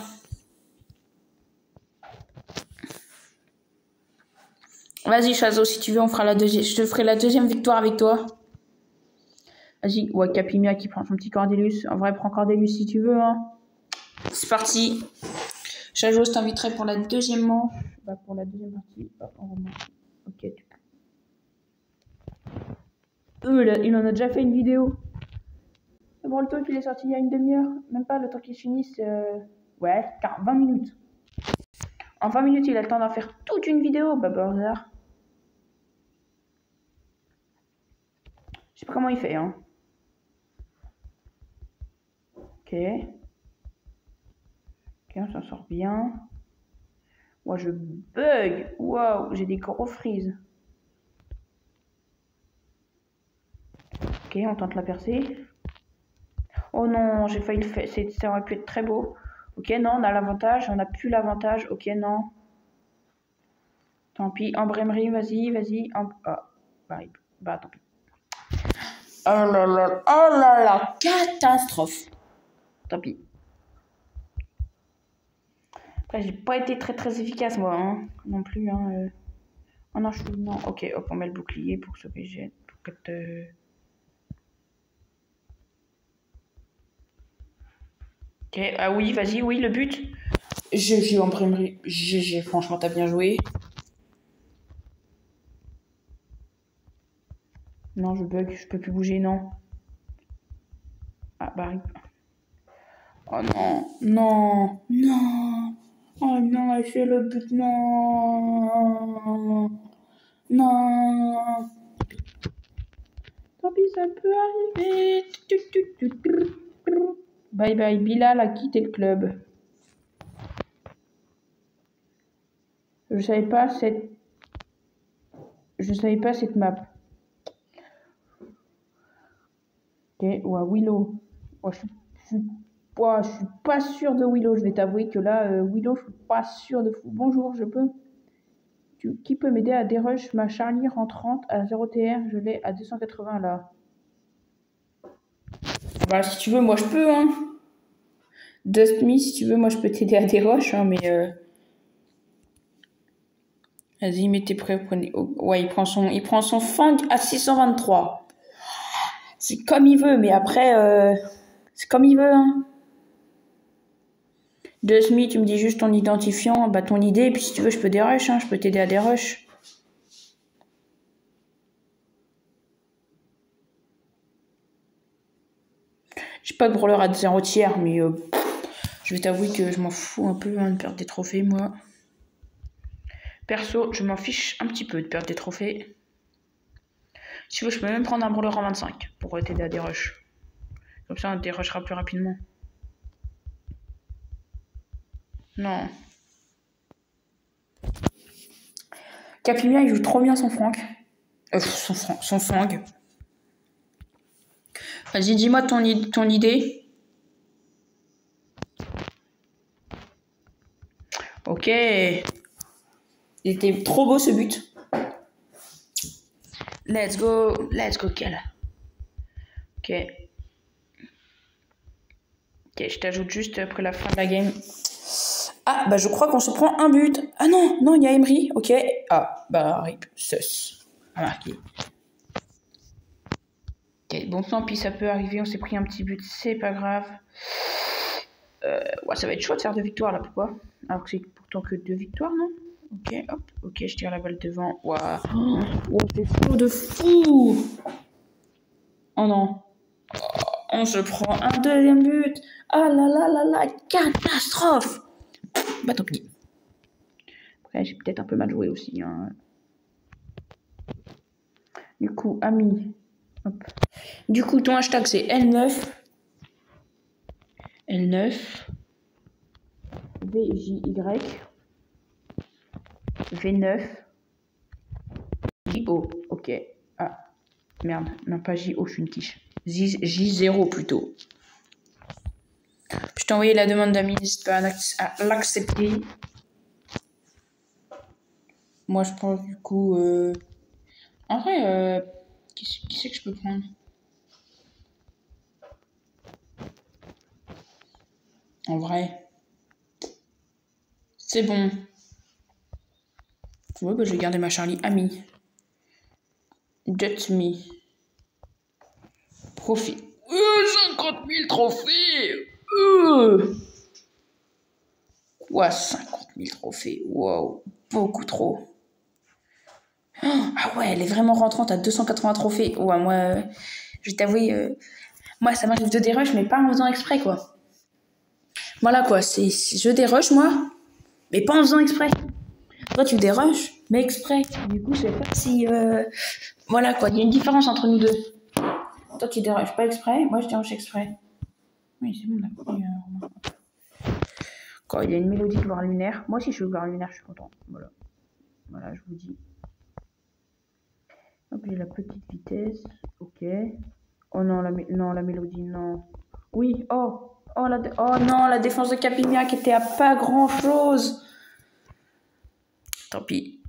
Vas-y, Chazo, si tu veux, on fera la deuxième. Je te ferai la deuxième victoire avec toi. Vas-y, ouais, Capimia qui prend son petit Cordelius. En vrai, prends Cordelius si tu veux, hein. C'est parti. Chazo, je t'inviterai pour la deuxième manche. Bah, pour la deuxième partie. Oh, on remonte. Ok, tu peux. Euh, il en a déjà fait une vidéo. Bon, le temps qu'il est sorti il y a une demi-heure. Même pas le temps qu'il finisse. Euh... Ouais, vingt minutes. En vingt minutes, il a le temps d'en faire toute une vidéo. Bah, bah, hasard. Je sais pas comment il fait, hein. Ok. Ok, on s'en sort bien. Moi, je bug. Waouh, j'ai des gros freeze. Ok, on tente la percée. Oh non, j'ai failli le faire. Ça aurait pu être très beau. Ok, non, on a l'avantage. On n'a plus l'avantage. Ok, non. Tant pis. Embrémerie, vas-y, vas-y. En... Oh, bah, bah, tant pis. Oh là là, oh là là, catastrophe. Tant pis. Après, j'ai pas été très très efficace, moi, hein. Non plus, hein. Euh... Oh non, je suis... Non, ok, hop, on met le bouclier pour se végéter. Pour que te... Ok, ah oui, vas-y, oui, le but. J'ai vu imprimerie. G G, franchement, t'as bien joué. Non, je bug, je peux plus bouger, non. Ah, bah. Oh non, non, non. Oh non, c'est le but, non. Non. Tant pis, ça peut arriver. Bye bye, Bilal a quitté le club. Je savais pas cette... Je savais pas cette map. Ok, ouais, Willow. Ouais, je, je, ouais, je suis pas sûr de Willow. Je vais t'avouer que là, euh, Willow, je suis pas sûr de fou. Bonjour, je peux... Tu, qui peut m'aider à dérush ma Charlie rentrante à zéro T R? Je l'ai à deux cent quatre-vingts là. Bah, si tu veux, moi je peux, hein. Dust Me, si tu veux, moi je peux t'aider à dérush, hein, mais... Euh... Vas-y, mettez prêt, prenez... Oh, ouais, il prend son, il prend son Fang à six cent vingt-trois. C'est comme il veut, mais après, euh... c'est comme il veut, hein. Dust Me, tu me dis juste ton identifiant, bah ton idée, et puis si tu veux, je peux dérush, hein, je peux t'aider à dérush. J'ai pas de brawler à zéro tiers, mais euh, je vais t'avouer que je m'en fous un peu hein, de perdre des trophées, moi. Perso, je m'en fiche un petit peu de perdre des trophées. Si tu veux, je peux même prendre un brawler en vingt-cinq pour t'aider à dérush. Comme ça, on dérushera plus rapidement. Non. Capimia, il joue trop bien son Franck. Euh, son, son Fang. Vas-y, dis-moi ton, ton idée. Ok. Il était trop beau ce but. Let's go. Let's go, Kel. Ok. Ok, je t'ajoute juste après la fin de la game. Ah, bah je crois qu'on se prend un but. Ah non, non, il y a Emery. Ok. Ah, bah rip. Sus. A marqué. Ok, bon, tant pis, ça peut arriver. On s'est pris un petit but, c'est pas grave. Euh, ouais, ça va être chaud de faire deux victoires là, pourquoi? Alors que c'est pourtant que deux victoires, non? Ok, hop, ok, je tire la balle devant. Waouh, wow, c'est chaud de fou! Oh non. Oh, on se prend un deuxième but. Ah là là là là, catastrophe! Bah tant pis. Après, j'ai peut-être un peu mal joué aussi. Hein. Du coup, ami. Hop. Du coup, ton hashtag, c'est L neuf. L neuf. V J Y. V neuf. J O. Ok. Ah. Merde. Non, pas J O, je suis une quiche. J zéro plutôt. Je t'ai envoyé la demande d'amis, n'hésite pas à l'accepter. Moi, je pense du coup... Euh... En vrai, euh... qui, qui c'est que je peux prendre? En vrai... C'est bon. Ouais, bah, je vais garder ma Charlie amie. Just me. Profit. Euh, cinquante mille trophées. Euh. Quoi, cinquante mille trophées? Wow, beaucoup trop. Ah ouais, elle est vraiment rentrante à deux cent quatre-vingts trophées. Ouais, moi, euh, je vais t'avouer, euh, moi, ça m'arrive de dérush, mais pas en faisant exprès, quoi. Voilà, quoi, c'est je dérush, moi, mais pas en faisant exprès. Toi, tu dérush, mais exprès. Du coup, je sais pas si... Euh... Voilà, quoi, il y a une différence entre nous deux. Toi, tu dérush pas exprès, moi, je dérush exprès. Oui, c'est bon, d'accord. Euh... Quand il y a une mélodie de gloire lunaire, moi aussi, je veux gloire lunaire, je suis content. Voilà. Voilà, je vous dis. Hop, j'ai la petite vitesse. Ok. Oh non, la, non, la mélodie, non. Oui, oh. Oh, la oh non, la défense de Capimia qui était à pas grand chose. Tant pis.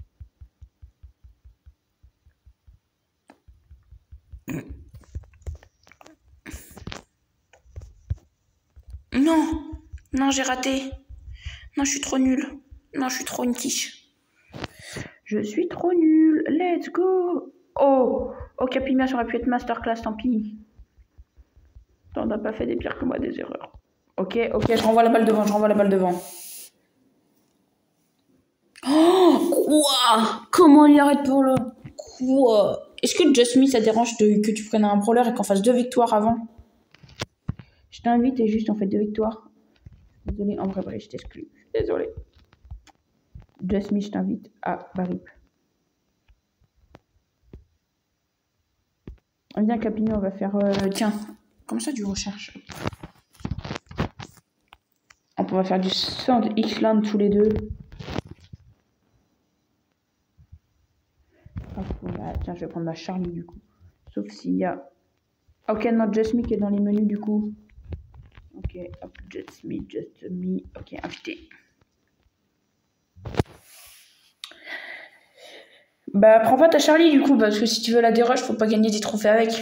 Non. Non, j'ai raté. Non, je suis trop nulle. Non, je suis trop une quiche. Je suis trop nulle. Let's go. Oh. Oh, Capimia, ça aurait pu être masterclass, tant pis. T'en as pas fait des pires que moi, des erreurs. Ok, ok, je renvoie la balle devant, je renvoie la balle devant. Oh, quoi? Comment il arrête pour là? Quoi? Est-ce que Just Me, ça dérange de, que tu prennes un brawler et qu'on fasse deux victoires avant? Je t'invite et juste on fait deux victoires. Désolé, en vrai, je t'exclus. Désolé. Just Me, je t'invite à Barip. Viens, Capignon, on va faire... Euh, tiens, comme ça, du recherche. On va faire du Sand X-Land tous les deux. Hop, voilà. Tiens, je vais prendre ma Charlie, du coup. Sauf s'il y a... Ok, non, Just Me qui est dans les menus, du coup. Ok, hop, Just Me, Just Me. Ok, invité. Bah, prends pas ta Charlie, du coup, parce que si tu veux la déroche, faut pas gagner des trophées avec.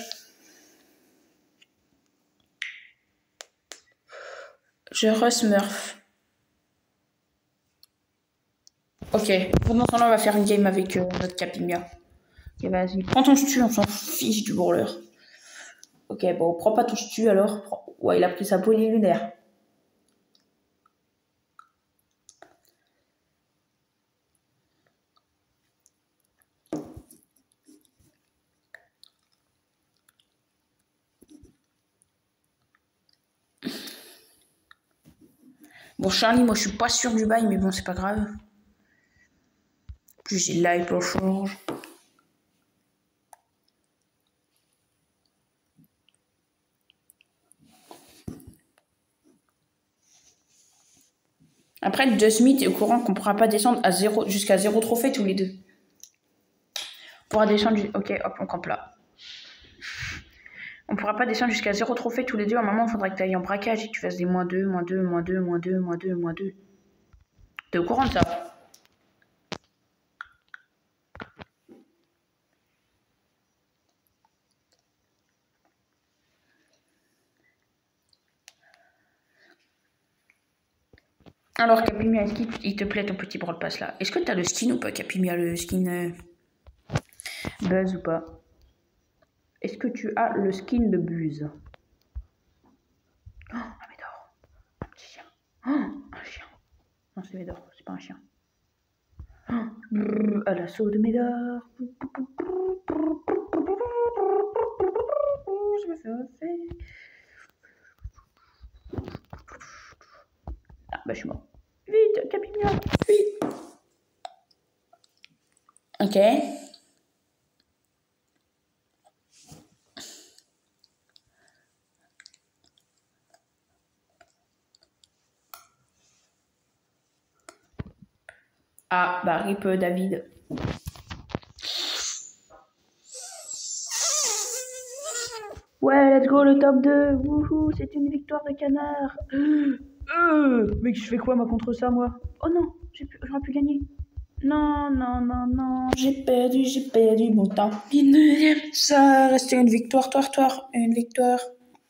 Je re-smurf. Ok, pendant ce temps-là, on va faire une game avec euh, notre Capimia. Ok, vas-y. Prends ton stu, on s'en fiche du brawler. Ok, bon, prends pas ton stu alors. Ouais, il a pris sa poignée lunaire. Bon, Charlie, moi, je suis pas sûr du bail, mais bon, c'est pas grave. En plus, j'ai l'hyper charge. Après, Just Me, t'es au courant qu'on pourra pas descendre à zéro, jusqu'à zéro trophée tous les deux. On pourra descendre... Ok, hop, on campe là. On pourra pas descendre jusqu'à zéro trophée tous les deux. À un moment, il faudra que tu ailles en braquage et que tu fasses des moins deux, moins deux, moins deux, moins deux, moins deux, moins deux. T'es au courant de ça? Alors, Capimia, est-ce qu'il te plaît ton petit brawl pass là? Est-ce que t'as le skin ou pas, Capimia, le skin euh... Buzz ou pas? Est-ce que tu as le skin de Buzz? Oh, un Médor. Un petit chien. Oh, un chien. Non, c'est Médor, c'est pas un chien. Oh, brrr, à l'assaut de Médor. Je me fais offer. Ah, bah, je suis mort. Vite, Capimia, vite. Ok. Ah, bah, rip euh, David. Ouais, let's go, le top deux. Wouhou, c'est une victoire de canard. Euh, mais je fais quoi, moi, contre ça, moi? Oh non, j'aurais pu gagner. Non, non, non, non, j'ai perdu, j'ai perdu mon temps. Ça restait une victoire, toi, toi, une victoire.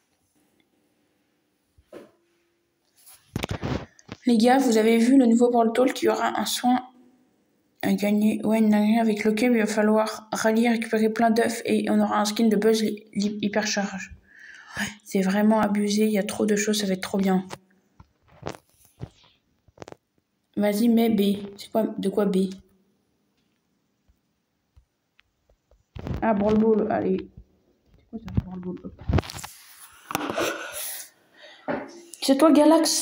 Les gars, vous avez vu le nouveau Brawl Talk qui aura un soin à gagner. Ouais, une dinguerie avec lequel il va falloir rallier, récupérer plein d'œufs et on aura un skin de Buzz hyper charge. Ouais, c'est vraiment abusé, il y a trop de choses, ça va être trop bien. Vas-y, mets B. C'est quoi, de quoi B? Ah, Brawl Ball, allez. C'est quoi ça, Brawl Ball? C'est toi, Galax?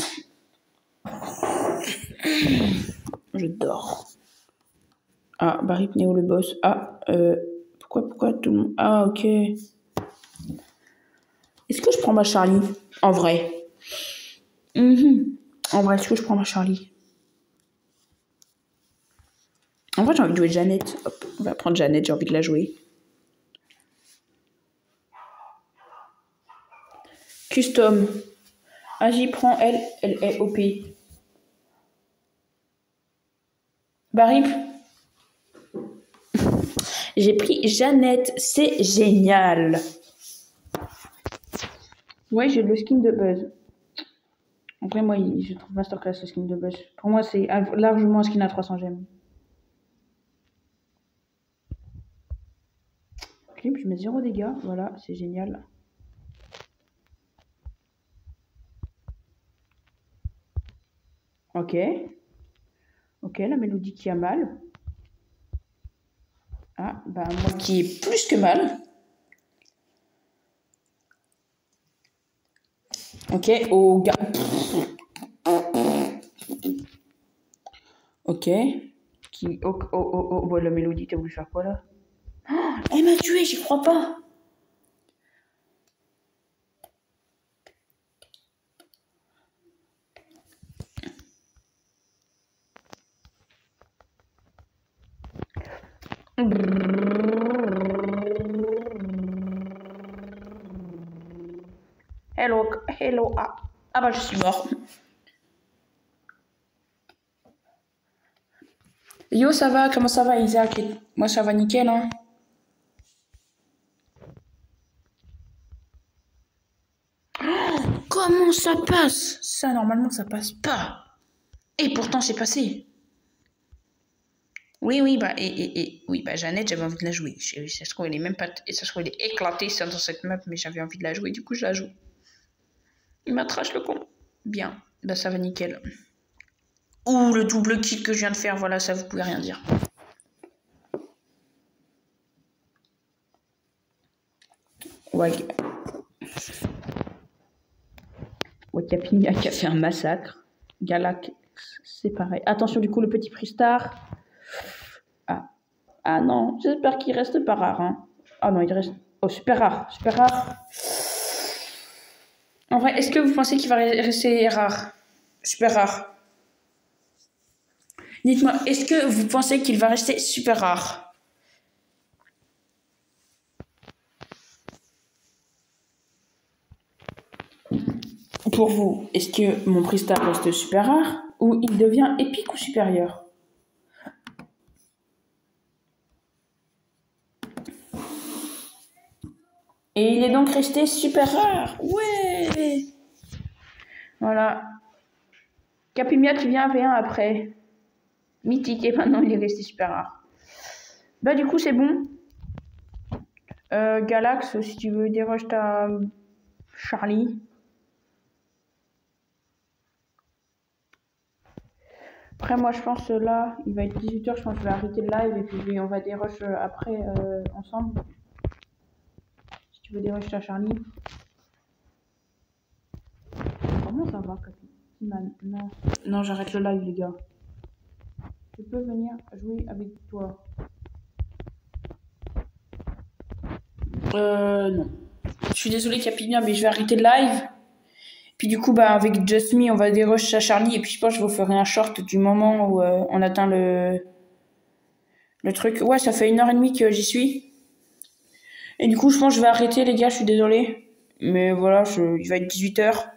Je dors. Ah, Barry Pneo le boss. Ah, euh, pourquoi, pourquoi tout le monde... Ah, ok. Est-ce que je prends ma Charlie? En vrai. Mm-hmm. En vrai, est-ce que je prends ma Charlie? En vrai, j'ai envie de jouer Jeannette. Hop, on va prendre Jeannette, j'ai envie de la jouer. Custom. Ah, j'y prends elle, elle est O P. Barip. J'ai pris Jeannette, c'est génial. Ouais, j'ai le skin de Buzz. Après, moi, je trouve masterclass le skin de Buzz. Pour moi, c'est largement un skin à trois cents gemmes. Clip, je mets zéro dégâts. Voilà, c'est génial. Ok. Ok, la mélodie qui a mal. Ah, bah moi qui ai plus que mal. Ok, au gars. Ok. Qui... Oh, oh, oh, oh, oh, la mélodie, t'as voulu faire quoi là? Oh, elle m'a tué, j'y crois pas. Hello, hello, ah. Ah bah je suis mort. Yo, ça va? Comment ça va, Isaac? Moi, ça va nickel, hein? Oh, comment ça passe? Ça, normalement, ça passe pas. Et pourtant, c'est passé. Oui, oui, bah, et, et, et oui, bah, Jeannette, j'avais envie de la jouer. Ça se trouve, elle est même pas, et ça se trouve, elle est éclatée dans cette map, mais j'avais envie de la jouer, du coup, je la joue. Il m'attrache le con. Bien, bah, ça va nickel. Ouh, le double kill que je viens de faire, voilà, ça, vous pouvez rien dire. Ouais. Ouais, Capignac qui a fait un massacre. Galax, c'est pareil. Attention, du coup, le petit Pristar. Ah. Ah non, j'espère qu'il reste pas rare. Hein. Ah non, il reste... Oh, super rare, super rare. En vrai, est-ce que vous pensez qu'il va rester rare? Super rare. Dites-moi, est-ce que vous pensez qu'il va rester super rare? Pour vous, est-ce que mon Pristar reste super rare ou il devient épique ou supérieur? Et il est donc resté super rare. Ouais. Voilà. Capimia qui vient V un après. Mythique et maintenant il est resté super rare. Bah du coup c'est bon. Euh, Galax, si tu veux déroge ta Charlie. Après moi je pense là, il va être dix-huit heures, je pense que je vais arrêter le live et puis on va déroge après euh, ensemble. Si tu veux déroge ta Charlie. Comment ça va, Capi? Non, non j'arrête le live les gars. Je peux venir jouer avec toi. Euh non. Je suis désolée Capimia, mais je vais arrêter le live. Puis du coup, bah, avec Just Me, on va dérush à Charlie. Et puis je pense que je vous ferai un short du moment où euh, on atteint le, le truc. Ouais, ça fait une heure et demie que j'y suis. Et du coup, je pense que je vais arrêter, les gars, je suis désolé. Mais voilà, je, il va être dix-huit heures.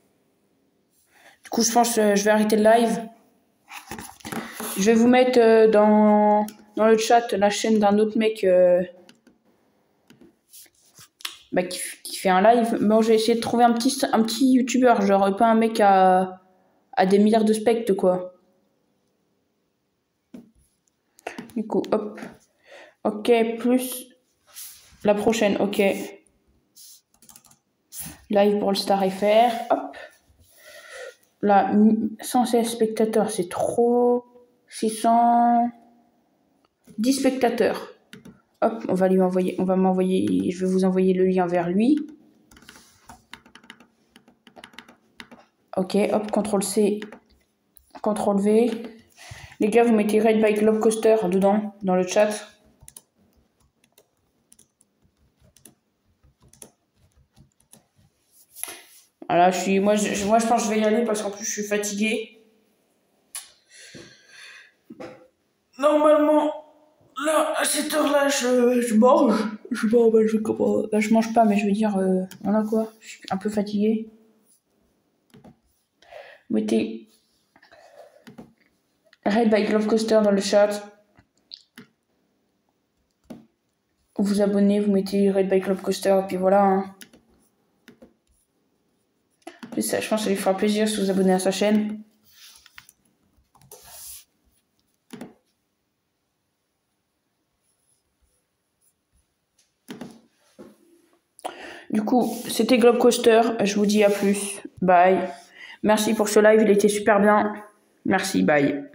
Du coup, je pense que je vais arrêter le live. Je vais vous mettre euh, dans, dans le chat la chaîne d'un autre mec euh, bah, qui, qui fait un live. Bon, j'ai essayé de trouver un petit, un petit youtubeur, genre pas un mec à, à des milliards de spectres, quoi. Du coup, hop. Ok, plus la prochaine, ok. Live pour le Star F R, hop. Là, cent seize spectateurs, c'est trop. six cent dix spectateurs. Hop, on va lui envoyer, on va m'envoyer, je vais vous envoyer le lien vers lui. Ok, hop, contrôle C, contrôle V. Les gars, vous mettez Ride by Globe Coaster dedans, dans le chat. Voilà, je suis, moi, je, moi, je pense que je vais y aller parce qu'en plus, je suis fatigué. Normalement, là, à cette heure-là, je, je mange. Je, bon, bah, je, bah, je mange pas, mais je veux dire, euh, voilà quoi, je suis un peu fatigué. Mettez Ride by Globe Coaster dans le chat. Vous vous abonnez, vous mettez Ride by Globe Coaster, et puis voilà. Hein. Ça, je pense que ça lui fera plaisir si vous vous abonnez à sa chaîne. Du coup, c'était Globe Coaster. Je vous dis à plus. Bye. Merci pour ce live, il était super bien. Merci, bye.